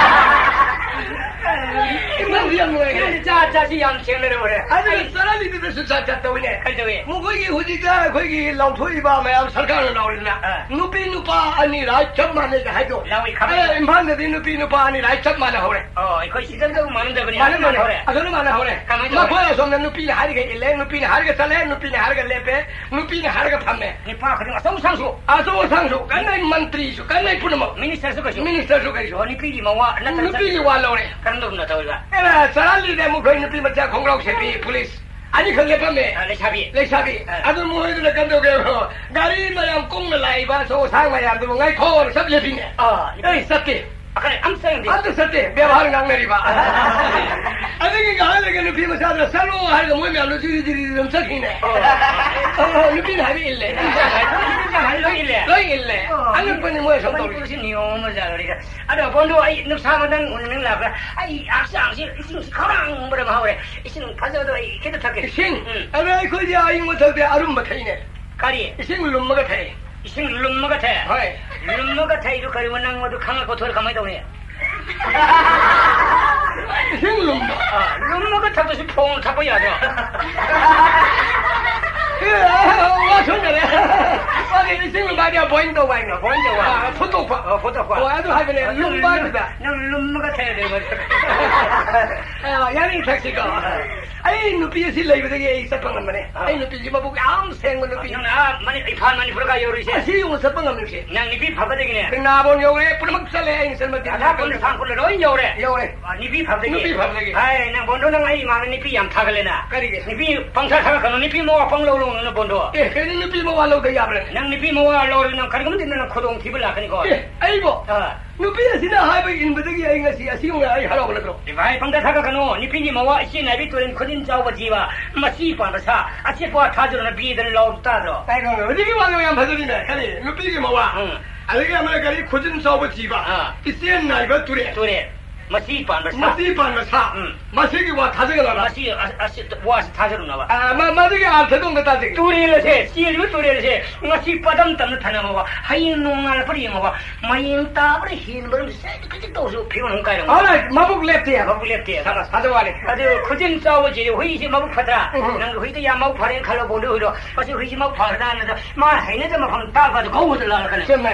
이만 리안 거야. 그래, 짜짜시 양치를 해버려. 아니, 사람이 그래서 짜짜다 오네. 그래도 왜? 뭐, 거기, 후지가, 거기, 라우토이바, 마ям, 설강을 나오려나. 누비, 누파, 아니라, 점만 내가 해도. 라우이 가만히. 임판데디, 누비, 누파, 아니라, 점만 하오래. 어, 이거 시전적으로 많은데 그냥. 많은 만 하오래. 아, 저는 많아 하오래. 가만히. 막 보여서, 누비는 하리가 일래, 누비는 하리가 살래, 누비는 하리가 레페, 누비는 하리가 판매. 니파, 그냥 성상수. 아, 소상수, 간나이 만트리수, 간나이 푸르모. 미니스터스 것이. 미니스터수 것이. 어, 니피기 뭐와, 누비는 와려오래. 그런 놈도 나타올라. 에라, 사람들이 뭐 거기 누비 맞자 공라고 세비 폴리스. 아니 그게 밤에 아, 레샤비. 레샤비. 아들 뭐 해도 간다고 해요. 가리 마ям 꽁을 라이바 소상 마ям 도 ngay 코를 섭예비네. 어, 에이 섭게. 아, 그래, 암사형데. 아들 섭게. 매화를 강내리 봐. 아들이 가을에 누비 맞자 살로 하는 거 뭐면 루지리지리 좀 섞이네. 어, 누비는 하비 일래. 할로 일래. 너 일래. 아들 뻔히 뭐야 somebody somebody. pushing you over there. Ada bondo ai nuk sama dan uning la. Ai aksa si sing sekarang berapa hawe. Isin pasal tu ai kita tak. 신. 아래 거기 아이 못하게 아름 막히네. Kari. 신 룸 먹어 돼. Isin lum maga the. Hai. Lum maga the itu kari menang madu khang ko thor kamai dau ne. 신 룸. Ah, lum maga thak si phone thap ya do. 와, 좋네. 와, 이 친구 말이야, 보인다, 보인다, 보인다, 와. 포토파. 어, 포토파. 와, 아주 하길래, 룸바이다. Nang lum maga the de. 아, 야니 택시가. 아이, 누피에 실내 이거게 있었던 거네. 아이, 누피 좀 보고 아무 생각 누피. Nang ah mani ipan mani purga yori se. 시 용 썼던 거 없지. Nang nipi phaba de gine. 그나 본 요래 뿌르막 살래 인생 뭐 Ada pun sang pun roin yore. 요래. Nipi phaba de. Nipi phaba de. Ai, nang bondo nang ai ma nipi yam thagale na. Karige. Nipi pangsa thag kan nipi mo pang lo lo no bondo. 예, 괜히 누피 뭐 와로 돼 야버네. Nang nipi mo wa lo nang kargam din nang khodong thibul la kan ko. 예, 아이고. Ah. 누피에 시나 하이브 인버드기 아이 것이 아시용 아이 하라고 그러더라. Divai pangda thag kan no nipi ni mo wa si na bi tulen khodin jaw ba jiwa. Masi pa ba sa. Ache pa thajur na bi den lo ta do. 아이고, 어디게 와요, 양 바들이네. 아니, 누피게 뭐 와. 응. 알게 아마 가리 고진 사업 지바. 아. 이센 나이가 둘에. Ture. 마시 반바 사 마시 반바 사 마시기 와 타저가 나 마시 아시 와 타저로 나와 아 마마디가 알테동데 따지 두리르세 시리고 두리르세 마시 빠담 담을 타는 거 하인 농알 버리는 거 마인 따버리 흰 버리 세 그때 또서 피우는 거야 알아 마북 랩티야 마북 랩티야 사가 사저와리 아주 그진 싸우지 회의시 마북 파다 난 회의도 야 마북 파는 칼로 보려 그러 마시 회의시 마북 파다는데 마 해내서 막 하면 따가지고 거우들 나가네 정말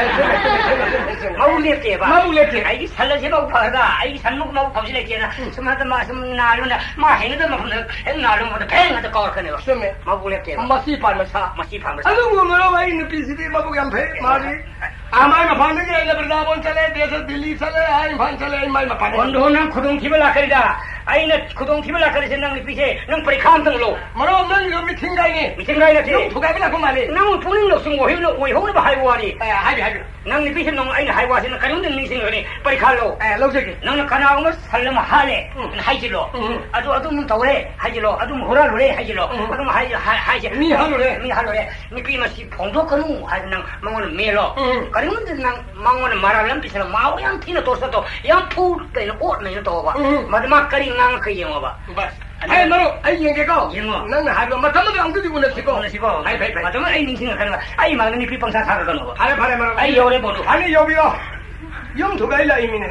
마북 랩티야 봐 마북 랩티 아이 살라시 마북 파다 아이 산목 마북 파시네 기나 스마트 마슴 나르나 마 해내서 막 하면 나름 보다 뱅하다 거거네 정말 마북 랩티야 마시 반바 사 마시 반바 사 아주 뭐로 와 있는 비스디 마북 양패 마리 아마이 마판데 게 버다본 चले देश दिल्ली चले आई मान चले आई माई मापाने 원도는 구동 팁을 낚으리다 아이는 구동 팁을 낚으리 생각이 비세 능 परिखाम 등로 मरो नन यो मिथिंग गाइने 미팅 가이나 티 요 두가비 나고 말이 능 पुलिंग लो सुंगो हिलो ओइ होनो बहाई वारी ए हाबी हाबी 능 비세 능 아이는 하이 와시는 가는 능 생각이 परिखा로 ए लौजके 능 가나오면 살려면 하래 하이질로 아주 아주 문 더래 하이질로 아주 호라로래 하이질로 아주 하이 하이지 미 하로래 미 하로래 미 비마시 봉도 거는 하이는 망원은 메로 가리면 능 망원은 말하려면 비세는 마오양 티는 도서도 양 푸르는 옷는 또 봐. 마지막 거리 난 그 영어 봐. 아이 너로 아이 영계고 영어. 나는 하고 마탐도 안 되고 내시고 오늘시고 아이 베이 베이. 마지막 아이 닝싱을 하는 거. 아이 막는 이 비방사 사가 가는 거. 바래 바래 말아. 아이 요래 보도. 아니 여비요. 영 두가일라 이미네.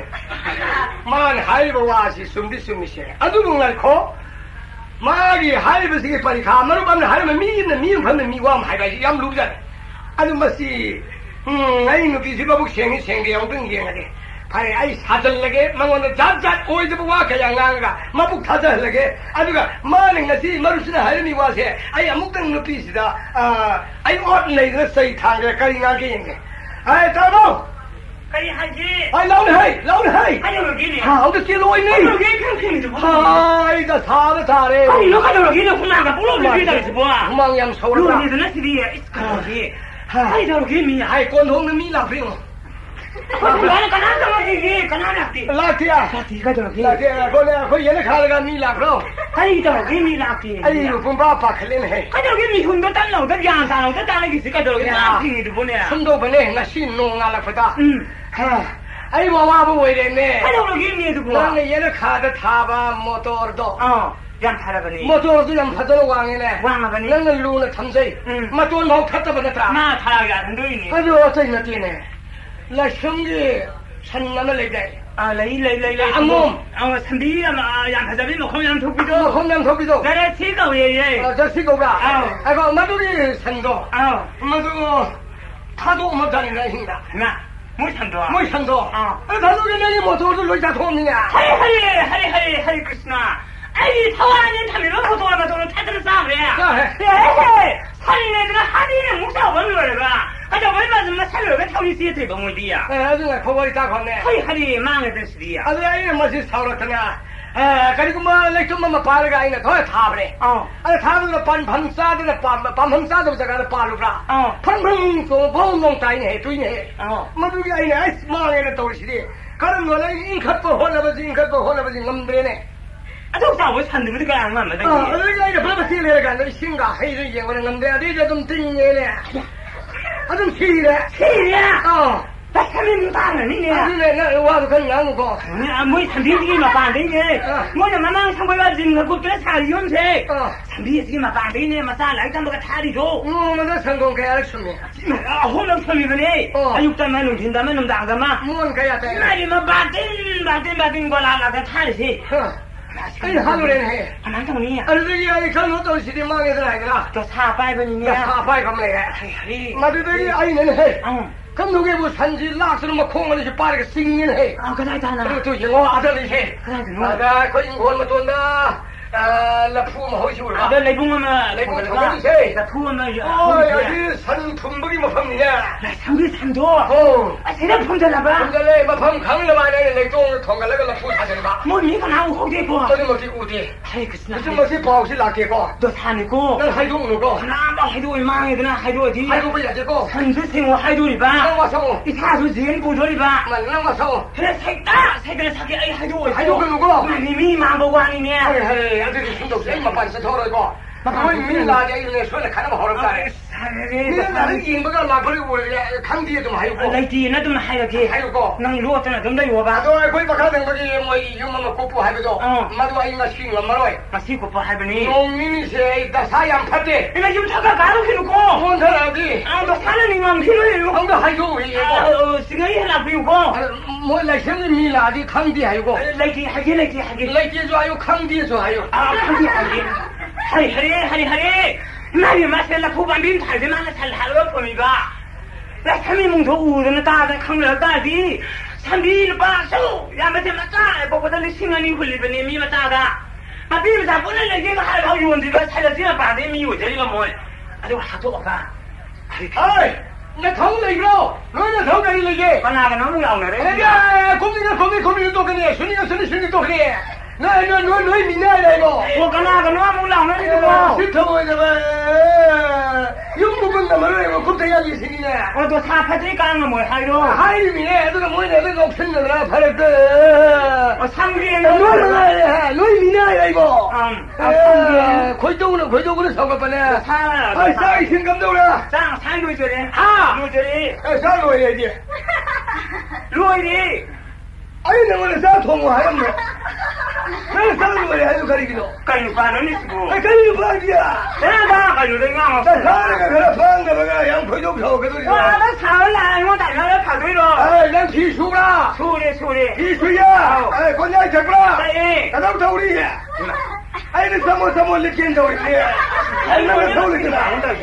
만 하이버 와시 숨디 숨미시. 아주 뭔가 코. 마기 하이버 시기 빨리 가마로 가면 하면 미는 미는 받는 미와 하이바지 양 루잖아. 아주 마시 음, 아이 뭐 비지바북 생이 생게 영등 얘기하게. 바래 아이 사절레게 망원의 잡잡 오이드 부와 그냥 나가 마북 타절레게 아주가 마는 것이 마루스나 하름이 와세 아이 아무튼 그 비시다 아 아이 옷 내가 서이 타게 가링하게 얘기. 아이 따로 아이 하지. 아이 라운 하이 라운 하이. 아이 여기네. 아 어디 길로 있니? 여기 팽팽이지 뭐. 아이 다 사다 잘해. 아니 너 가도 여기는 구마가 불러올 비다지 뭐. 구망양 서울. 너희들은 시리에 있거든요. 아이 저기 미 아이 꼰홍는 미라프요. 나는 가난한 거지, 가난하지. 라티야. 라티가 저기. 라티야, 거기 거기 얘네 가르가 미라프로. 아이 저기 미라티. 아이 분바 바클린 해. 아 저기 미 손도 달라고 저 양산하고 저 달라고 있을까 저기 라티도 보내. 손도 보내 나 신농 알아보다. 음. 하. 아이 와와 보고 이랬네. 아이 저기 미도 뭐. 나는 얘네 카드 타바 모터도. 어. 양 타라거니. 모터도 양 파도 왕이네. 왕하거니. 나는 루는 탐세. 음. 마돈 못 탔다 보냈다. 마 타라게 안 되니. 아주 어떻게 났지네. 나 형기 산남을 내게. 아, 레이 레이 레이 레이. 안몸. 아, 삼비야 마 양파잡이 뭐 그냥 너 토끼도. 혼남 토끼도. 내가 지가 왜 예. 어, 저 시고가. 아우. 아이고 마두리 산도. 아, 마두 타도 못하는 힘이다. 나. 뭐 산도. 뭐 산도. 어. 다루게 내게 모터를 놓자 통이냐. 하리 하리 하리 하리 하리 크리스나. 아이 타와는 타미로 소소하면 저는 타들을 싸우래. 예. 살인애들은 하리는 목사 원로래가. 아저 얼마 전에 살려가 타우리 시에트에 너무 뒤야. 에, 나중에 거기 다 건네. 하리 하리 망을 됐으리야. 아주 아이는 뭐지 사오렸더냐. 에, 그리고 뭐, 렉좀만 뭐, 바르가 아니네. 더 타버래. 어. 아니, 타버려, 반, 밤 싸드네, 밤, 밤, 밤 싸드 자가는 바르라. 어. 펑펑, 또, 펑펑 따이네, 두이네. 어. 마두기 아니네, 아이스, 망해네, 또시리. 그런 거는 인컷도 혼나버지, 인컷도 혼나버지, 넘들네. 아, 저 싸워 산들 그가 안 맞는 어, 어디 아이가 봐봐, 시리가 너 신가, 헤이를 얘기하는 건데, 어디 좀 띵해네. 아, 좀 시리래. 시리야? 어. 나 삼인 반은이네. 아니네, 나 와도 그냥 나누고. 아, 뭐 삼비지기만 반대네. 뭐냐, 마망 상고해가지고 는 것들은 살이 연세. 어. 삼비지기만 반대네. 마사 라이트 한번가 탈이 줘. 어, 먼저 성공 계약했습니. 아, 혼명 섬이거네. 어. 아, 육다만 웅진다만 웅다가마. 뭔 가야 돼? 말이면 바딘 바딘 바딘 걸 알아가 탈시. 어. 아니, 하루래네. 아, 난장니. 아르들이 아니, 그 노동 시대 망해서 나이더라. 또 사바이번이냐. 야, 사파이 가면 내. 하리. 마두들이 아이는 해. 어. 그럼 누구의 뭐 산지 락스는 뭐 콩을 이렇게 빠르게 싱긴 해. 아, 그다이 다나. 그리고 또 영어 아들이 해. 그다이 뭐. 아가, 그 인고를 뭐 돈다. 아, 라푸마 호시울. 아, 너 레붕하면 레붕 레붕가. 저거지. 나 푸면 어, 여기 산 품목이 뭐 팝니냐. 나 삼비 삼도. 어. 아, 세대 품잖아 봐. 근데 뭐 펌, 강을 봐야 내 똥을 통갈래가 라푸 사전 봐. 뭐 니가 나오고 거기 뭐. 어디 뭐지, 어디. 아이, 그 스나. 무슨 뭐지, 바우시 락게고. 너 산이고. 난 하이도 오고. 나뭐 하이도 망해드나 하이도 어디. 하이도 보야지고. 선수생호 하이도리 봐. 난 와서. 이 사수 지은 보조리 봐. 난 와서. 그래 색다 색을 사게 아이 하이도 어디. 하이도 그 누구? 이미 망보고 아니냐. 하이, 하이, 아들이 숨도 없어. 임마 반스 털어이고. 거의 밀라자 이런 손에 가는 거 어렵다네. 나는 인부가 나버리고 강디에 좀 하이고. 라이티나 좀 하이게. 하이고. 난 루었잖아. 좀 더 이어봐. 너 거기 바카는 거기 뭐 이거만 고프 하이고도. 마도 아이가 시킨 거 말어요. 마시 고프 하이버니. 농민이세 다 사양 팠대. 이거 지금 잠깐 가로키놓고. 뭔 사람이? 아, 너 사는 이만 필요해요. 한거 하이고 이거. 어, 시간이 해라 비우고. 뭐 라이생이 밀라디 강디 하이고. 라이티 하게 라이티 하게. 라이티 좋아요 강디 좋아요. 아, 강디 하게. 하리 하리 하리 하리. 나이 마셀라 포반빈 달데만 살하러 보니까. 나 삼이 뭉도 우르는 따다 강을 따디. 삼비를 봐서 야마테 맞다. 보고들 시간이 흘리더니 미 맞다가. 아, 비면 다 보낼 얘기가 하고 요원들이 살려지나 봐대 미우 저리가 뭐. 아주 하도 오가. 아이, 나 더우다 이거. 너는 더우다 이거. 바나가 너무 나오네. 야, 고민가 고민 고민 또 그래. 순이가 순이 순이 또 그래. 나, 너, 너, 너희 미나야 이거. 뭐 바나가 너무 나오네 이거. 싫다 보이잖아. 영국은 나만을 이거 곱대야지 생기네. 어, 또 사파들이 까는 뭐 하이로. 하이미네. 애들가 뭐냐, 애들가 없었느라 팔았다. 어, 상비에 너희 너희 미나야 이거. 응. 아, 상비에. 골동으로 골동으로 사과빠네. 사. 아, 싸이 생감도라. 짱, 상도 저래. 아, 저래. 아, 싸로 해야지. 로이리. 아니, 내가 싸 통화 하였네. 내가 싸로 해야 해도 가리기도. 까는 바는 있고. 아, 가리기 바지야. 내가 가는 내가 나 사람가 그래 방가 봐가 양포 좀 펴. 그들이. 와, 나 사을 나고 달려라 가도이로. 아, 난 기수라. 소리 소리. 기수야. 아, 권야 잡라. 네. 나부터 우리. 아이, 내 사모 사모 느낀다 우리. 아이, 나 서울이잖아.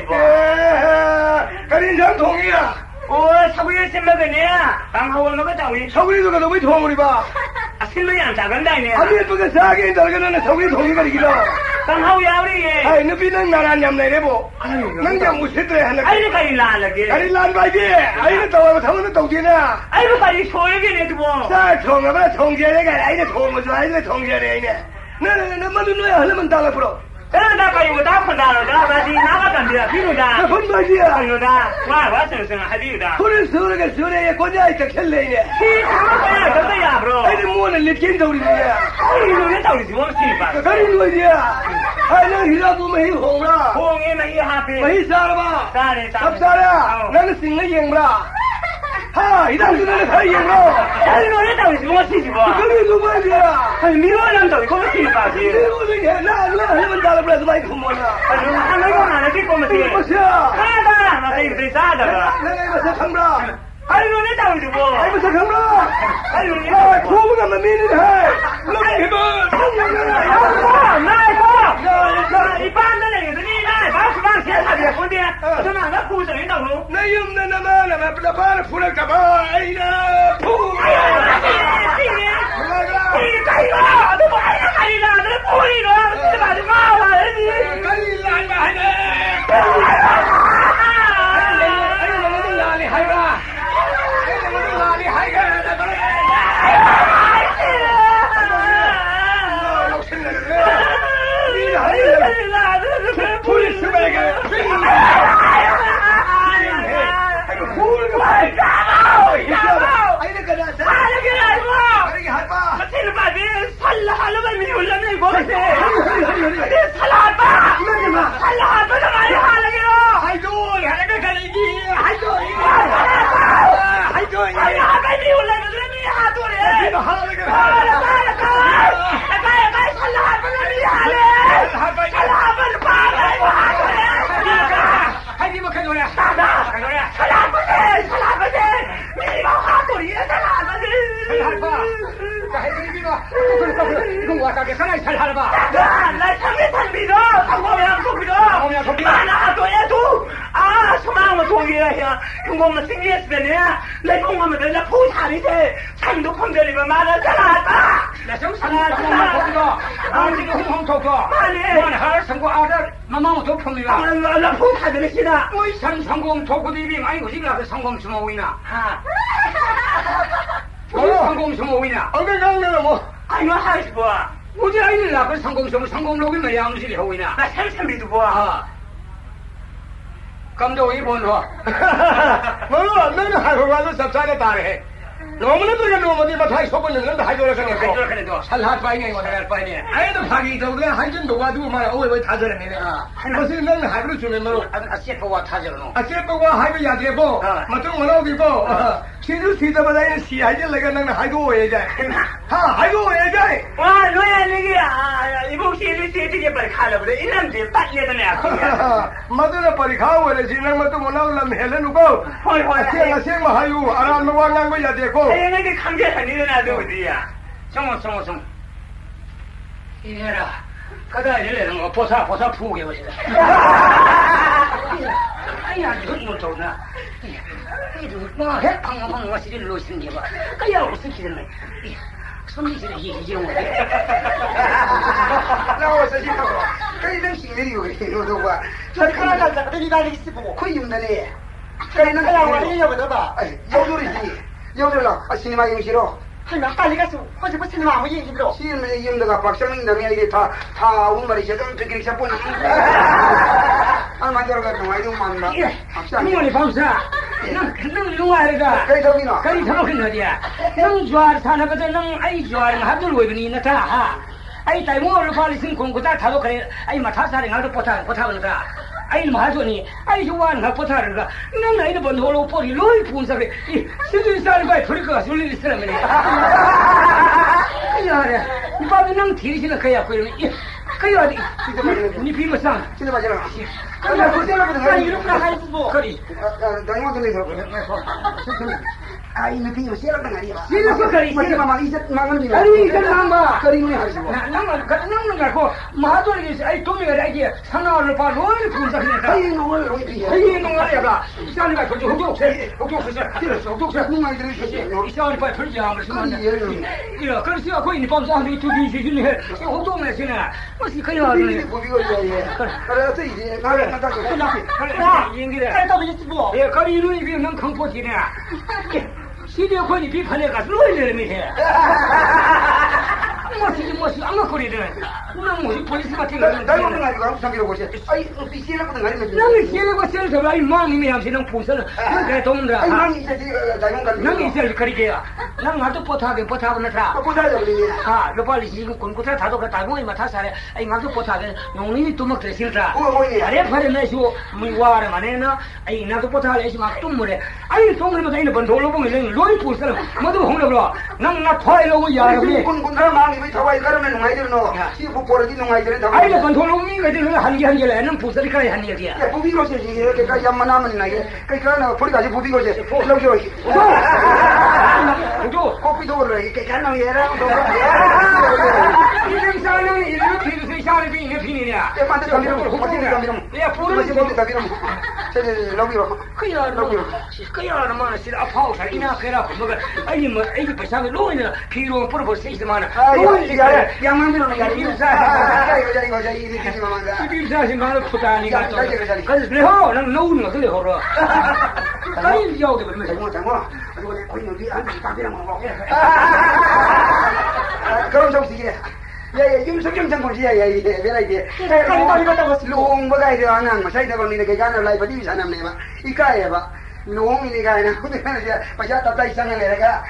가린 장통이야. 오, 사부에 생각이냐? 방하원 너가 자위. 서울이도 가도 왜 통으리 봐. 아, 실력이 안 작은다네. 아니, 예쁘게 싸게 달가는 서울이 통이가 이기다. 방하우야 우리. 아이, 너비는 나란 냠네 레보. 능장 무시들 하나. 아이고 가리 라라게. 가리 란바지. 아이고 더워 더워는 동지나. 아이고 가리 소리게 내두고. 자, 통하봐 통제래가 아이네 통어줘 아이네 통제래 아이네. 나는 나만 너야 하려면 달라 불어. 나 가지고 다 판다로 나 다시 나가던데 비누다. 본바지야. 비누다. 와, 와서는 하디다. 소리 소리가 소리에 권야 있다 켈레이네. 야, 저거야, 브로. 아이네 뭐는 느낀다 우리야. 이거 왜 다우리 지금 신바. 가리 뭐지야. 아이는 히라도 메히 홍라. 홍에 메히 하피. 메히 사라봐. 사래 사. 삽사라. 나는 싱을 잉브라. 하, 이당수 나는 사이 잉브라. 아니, 왜 다우리 지금 신바. 그게 누구야? 아니, 미워는 또 이거 신바지. 미워는 나 누가 하려면 달아버려 서 많이 구멍아. 아니, 하나만 안 하지 꼬마지. 뭐야? 하다. 나 이거 비싸다. 내가 이거 색함라. 아니, 왜 다우리 지금. 아이고 색함라. 아니, 왜 아, 구멍아 미는 해. 너무 나 나, 이 반대는 이거니 나 바스방 세사비야 본데. 저는 나 구정이 나고. 나 염나 나만 나만 나 바로 풀을까 봐. 아이나 푸. 이 가이가 너 뭐야 가이가 너 뿌리로 진짜 맞아 마. 가리 란바 하네. 아이고 너는 라니 하이라. 아이고 너는 라니 하이가. policeman. 아이고 훌가. 아이고 그다사. 아이고 할바. 마칠 바비 살라 할바 미 올라네 거세. 살라 바. 이거마. 살라 바가 많이 하라기로. 아이고 하나가 가리기. 아이고 이거. 아이고 이거. 아이 하바이 올라네 미 하도래. 이거 하나가. 살라 살라 가. 가야 가 살라 할바 미 하래. 살라 할바 바. 이거 하도래. 하지 뭐 가져야. 나나. 가져야. 살라 할바. 살라 할바. 미가 하도리. 살라 할바. 할바. 자, 해드리기가. 이거 와사게 사나이 잘 할바. 나, 나 참외 참비도. 성공이랑 소비도. 성공이랑 소비도. 나, 너야, 도. 아, 소망은 동이야, 야. 형공만 생겼으면야. 내 공감은 나 포살이 돼. 참도 컴들이면 말하잖아. 나 지금 사나, 정말 거기가. 아, 지금 홍홍 좋고. 아니. 원, 할, 성공, 아들. 마마무 좋습니다. 아, 나 포살이 시다. 뭐이 산 성공 좋고도 입이 많이 오지가 그 성공 수모이나. 아. 뭐 성공 수모이나. 어느 강면은 뭐. 아니, 너 하지 뭐. 어디 아이들라 그 성공 수모 성공 로기면 양실이 하고이나. 나 삼삼비도 뭐. 아. 감독이 본거. 뭐, 너는 하고 가서 섭사에 따래. 너무나 또 너무나 마타이 소번은 하이도라 그냥 하이도라 그냥 살핫 파이네 뭐라 파이네 아이도 파기 저게 한전 도와도 말 어왜 왜 타저네 무슨 난 하이로 주면 뭐 아세포와 타저노 아세포와 하이로 야게 보 맞은 뭐라고 보 시주 시자바다에 시하지 내가 난 하이도 왜 자. 하 하이도 왜 자. 와 너야 이게 아 이거 시주 시지게 빨리 가려 그래 이런데 빨리 되네 아까 맞으나 빨리 가오래 지난 것도 못 나올라면 헬레누고 호이 호이 세가 세마 하유 알아는 왕한 거 야되고 내게 강제한 일어나도 어디야 성호 성호 성 이래라 가다 이래는 거 보사 보사 푸게 보시다 아야 이거 못 좋나 이거 뭐 해방방 와시를 놓으신 게 봐. 그야 무슨 기름네. 손이지를 얘기해 오네. 나와서 싶어. 그이는 시내리고 그래. 너도 봐. 저 카나다 잡다 니가 있어 보고 거의 없네. 그이는 그냥 와리려고 너 봐. 여돌이지. 여돌라. 아 시네마 영시로. 하나 빨리 가서 어제 뭐 시네마 아무 얘기 들어. 시네마 영도가 박상민 당에 이게 다다 운말이 저좀 되게 잡고 아 만들어 가지고 와이도 만나. 이모니 밤사. 능, 능, 농아래가. 그리 저기나. 그리 저기 어디야. 능 좋아를 사는 거죠. 능, 아이 좋아를 합들 왜그니 나타. 하. 아이 딸모를 빨리 쓴 공부다 타도 그래. 아이 마타 사는 가도 포타 포타는다. 아이 마하더니 아이 좋아하는 가 포타를 가. 능 나이도 번호로 포리 로이 분사를 이 시주이 사는 거에 풀릴 거가 줄리 있으라면. 그래. 이 밤에 능 뒤리시는 거야. 그러면 그래 어디. 니 비모상. 진짜 맞아라. 그래 그때는 아니 이렇게 하지 뭐. 그리. 당연히 들리서. 아이 느낌이 싫어하는 거 아니야. 싫어서 그리. 맞지 마마 이제 망하는 아니 이제 망마. 그림이 하지. 나는 나는 갖고 마도리지 아이 도미가 이게 산화를 봐 로이 분사했다. 아이 농을 로이. 아이 농아래가 이산이가 그저 호족세 호족세 싫었어 호족세 농아이 들으시지. 이산이 빨리 풀지 않으면 심한데. 이러 그래서 거기 니 밤새 한테 두기 주시네. 호족네 지네. 무슨 그냥 하네. 보비고 이제. 그래 또 이제 나를 갖다 줘. 그래 인기래. 그래 또 이제 뭐. 예 거리 이루이 비는 강포지네. 시대 권이 비판해 가서 로이를 밑에. 뭐지 뭐지 안 먹거리는. 난 뭐지 폴리스 같은 거. 나는 가지고 한국 상기로 보시. 아이 비실하거든 가지고. 나는 시대고 셀서 아이 마음이 함시는 부서는 그래 동무라. 아이 난 이제 다이몬 가지고. 난 이제 그리게야. 난 나도 포타게 포타고 나타. 포타야 그러니. 아, 너 빨리 지금 군구타 다도 그 다이몬이 마타사래. 아이 나도 포타게 용님이 또 먹들 싫다. 어 뭐니? 아래 파래 내시고 무와래 마네나. 아이 나도 포타래 시 막 뚱무래. 아이 송그리면 이는 번돌로 보면 로이 부서는 모두 홍려로. 난나 토이로고 야르게. 군군 사람 마음이 왜 타와 이가르면 농아이들 너. 시 부포르지 농아이들 다. 아이 번돌로 미가 되는 한개 한개 내는 부서리 가야 한 얘기야. 야 부비로시 이렇게 까 야만 나면 나게. 그러니까 뿌리 가지 부비고지. 러죠. 또 커피도 그래. 이렇게 간나 얘랑 이름 사는 이름 피르세 샤르비 이네 피니냐. 에 만데 담이름 호텔 담이름. 야 포르지 호텔 담이름. 제 러비로. 그야 러비로. 그야 너만 실 아파우사 이나 그라 뭐가 아니 뭐 아이 배상을 로이나 피로 포르포 세이스만. 로이 야 양만비로 야 이사. 이거 이거 이거 이 느낌이 mamanga. 이게 사실 말을 포다니가. 그래서 난 노는 거 그래 허러. 까이 야오게 버리면 장모 장모. 이거 내 거기 여기 안 담이랑 먹어. 그럼 좀 시게. 야야 윤석열 장군이야 야 이게 왜라 이게 간다리 갔다고 롱 뭐가 이래 안 하는 거 사이다 거기는 그 간을 라이브 디비 사람 내가 이까에 봐 롱이니 가이나 그러면 이제 바자 답다 이상한 내가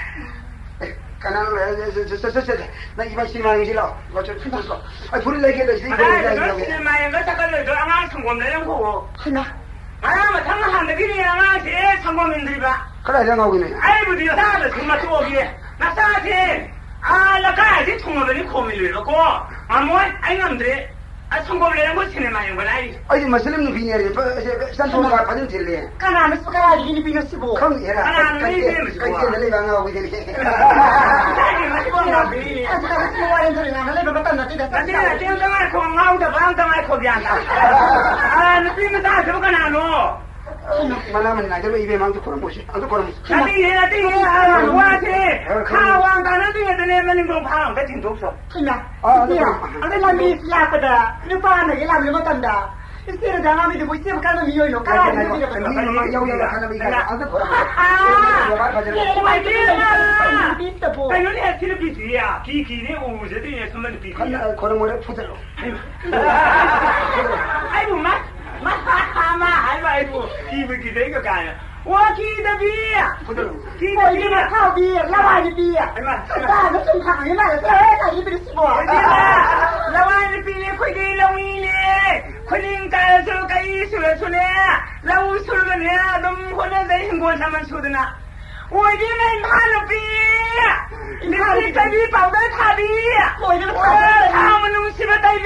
가나는 저저저저 나 이번 시간에 싫어 뭐저 힘들어 아 불을 내게 돼 이거 이거 시간에 가 잠깐 저 아마 성공되는 거고 하나 아마 당한데 그냥 아마 제 성공인들이 봐 그래 내가 오기네 아이고 네 사람들 정말 또 오기에 나 사지 아, 나가야지 통화들이 고민을 놓고 아, 뭐, 아이 남들이 아, 성공을 내는 거 시네마인 건 아니. 아니, 마슬림는 비니야리, 산토가 받은 딜레. 까나는 숟가락이 이니 비녔으고. 그럼 얘라. 까나는 이니 비녔으고. 그게 내리 방하고 이제. 아니, 맞구나, 비. 아, 제가 무슨 말인 소리 나는 내가 갖다 놨지. 나중에 땡땡할 거, 나오다 방당할 거, 비한다. 아, 너 비면 다 들어가, 나노. 만나면 나들로 입에 망도 걸어보시. 안도 걸어보시. 나중에 해야 돼, 아, 와세. 가왕가는 중에 내면 거 방, 배팅 없어. 그냥. 아, 안돼 남이 약하다. 누파는 이 남이 못한다. 이제는 당하면 되고 이제 가는 미요요. 가는 미요요. 여기가 가는 미가 안도 걸어보시. 아, 이거 비슷해 보. 아니, 내 티를 비슷이야. 비기네 오우제들이 선물 비기. 한 걸어모래 푸들로. 아이고, 마. 마, 마, 아이고, 아이고, 기분 기대가 가요. 와, 기대비야. 푸들로. 비비 이게 파비 라와이 비 아이마 나도 좀 당해 말 다 이들이 씹어 라와이 비비 코이게 롱이네 코닝 가서 가이 수를 수네 라우 수르네 놈 혼내서 행고 사만 수드나 오이게는 하루비 이게 자기 바우다 타비 오이게 다음은 음식을 따비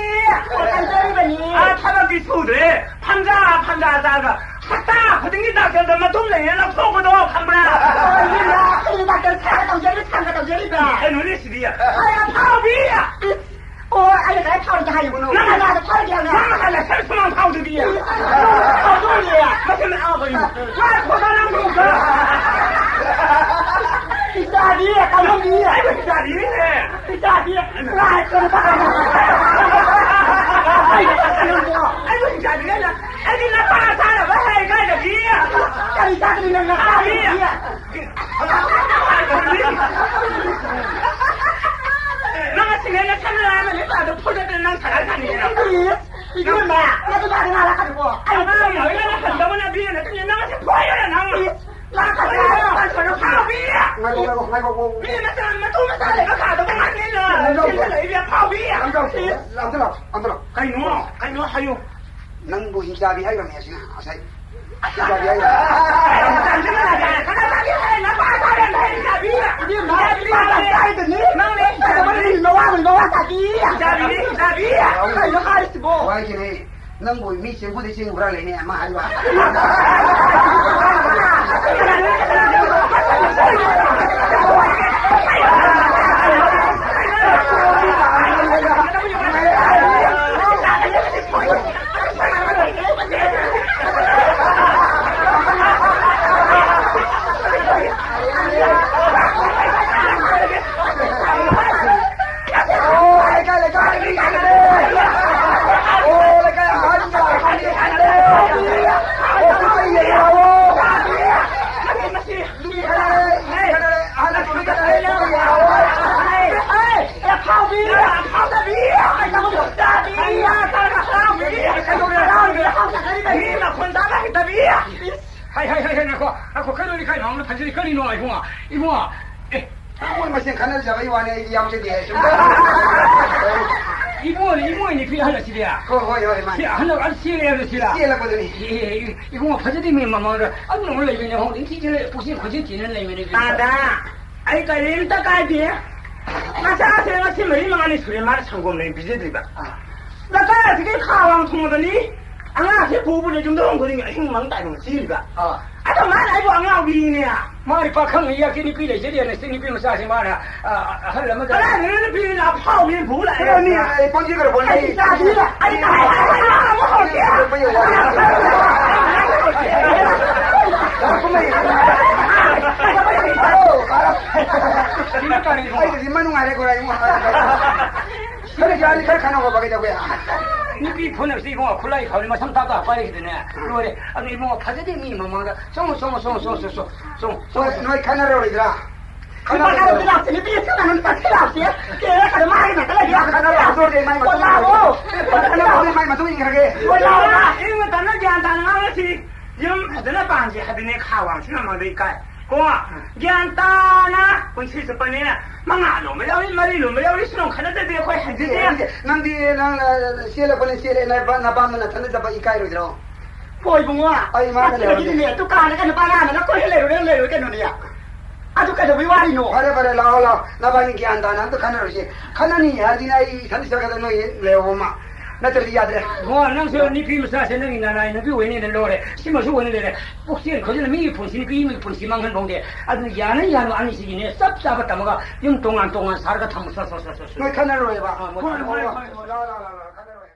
아 타비 수드 판자 판자 자가 하다 거등이 닥쳐서 동네에 나 속어도 간부라 오이게 이 닥쳐 차가 동전이 차가 동전이다 해놓는 시리야 아야 파비야 오 아야 나 파를 다 하이고 나 나도 파를 하나 나가라 설수만 파우드비야 파우드야 무슨 아버지 와 고사람 그거 이자리야 가만히 아이고 이자리네 이자리야 나 그러다 아이고 이자리네 아이고 나 빠사라 왜 해가 저기야 이자리는 나 파비야 나가 지내는 참여하면 나도 포자들 난 잘하잖아 이거 뭐야 나도 나도 나가지고 아이고 얼마나 한다고나 비에는 그냥 나가서 보여라 나가 나가서 저는 파비야 아이고 아이고 아이고 미나 사람만 도면 살래가 가도 안 내려 진짜 이리야 파비야 안 들어 안 들어 안 들어 가이노 가이노 하요 난 뭐 인자비 하이가 매시나 아사이 인자비 하이가 안 되나 가나 가게 해나 빠사라 인자비야 이게 말이 빠사이더니 나네 나를 너와 너와 가기 인자비 인자비야 이거 하리스 뭐 와이기네 난 뭐 미신 부딪힌 우라래네 아마 하지 마 마신 가늘 잡아 이완에 양식이에 좀 이모는 이모니 그 하나씩이야. 그거 뭐요 시 하나 안 시래야 시라. 시래거든요. 예, 이거 뭐 파지님이 뭐뭐 아주 원래 이거 형 인티를 보시 거지 지는 내면이. 나다. 아이 까리 딱까지. 나사 제가 팀을 이만한 소리 말 상고는 비제들이 봐. 나가 되게 가왕 통하더니 아, 제 부부를 좀 넣은 거는 행망 따는 지가. 아, 아주 말 아이고 안 위네야. 말이 박한 이야기니 비래 제리는 생이 비면 사지 마라. 아, 하려면 그 아, 너는 비나 파우면 보라. 아니, 아니, 번지거를 볼래. 아니, 아니, 아니, 아니, 뭐 할게야. 아이, 만웅아래 거라 이거. 그래, 아니, 그렇게 하는 거 봐게자고야. 이 보내서 이거 콜라이 가을만 삼다가 빨리 되네. 그래, 아니 이거 파제님이 뭐뭐가 송 송 송 송 송 송 송. 너희 카나라 오리더라. 카나라 오리더라. 이 비슷한 건 필요없지야. 걔가 가서 많이 나타나. 야, 카나라 소리 많이 맞고. 올라오. 카나라 소리 많이 맞고 이게. 올라오라. 이거 단나 잔다는 거지. 좀 하더나 반지 하더니 가왕 주는 말이니까. 고아, 기안따나, 본실수 뻔해. 망아로 매우리 말이로 매우리 수능 하나도 되고 거의 한 주제야. 남디 난 시엘에 보내 시엘에 나 밤은 탄데 잡아 이까이로 들어. 보이 붕아. 아이 말이야. 이게 또 가는 거 바나나 나 거기 레로 레로 cái 놈이야. 아주 까지 왜 와리 노. 바래 바래 라올라 나바니 기안따나 또 카나로시. 카나니 야디나이 산시가다 너 레오마. 나들이 야들. 뭐 낭서 니 비무사 세능이 나나이 너 비웨니는 로래. 심어서 원래래. 혹시 거기는 미기 본신이 비미 본심만 한 봉데. 아주 야는 야는 아니시기네. 쌉싸봤다 뭐가 영 동안 동안 살가 타면서 서서서. 너 카나로 해봐. 뭐, 뭐, 뭐, 뭐, 라라라라 카나로 해.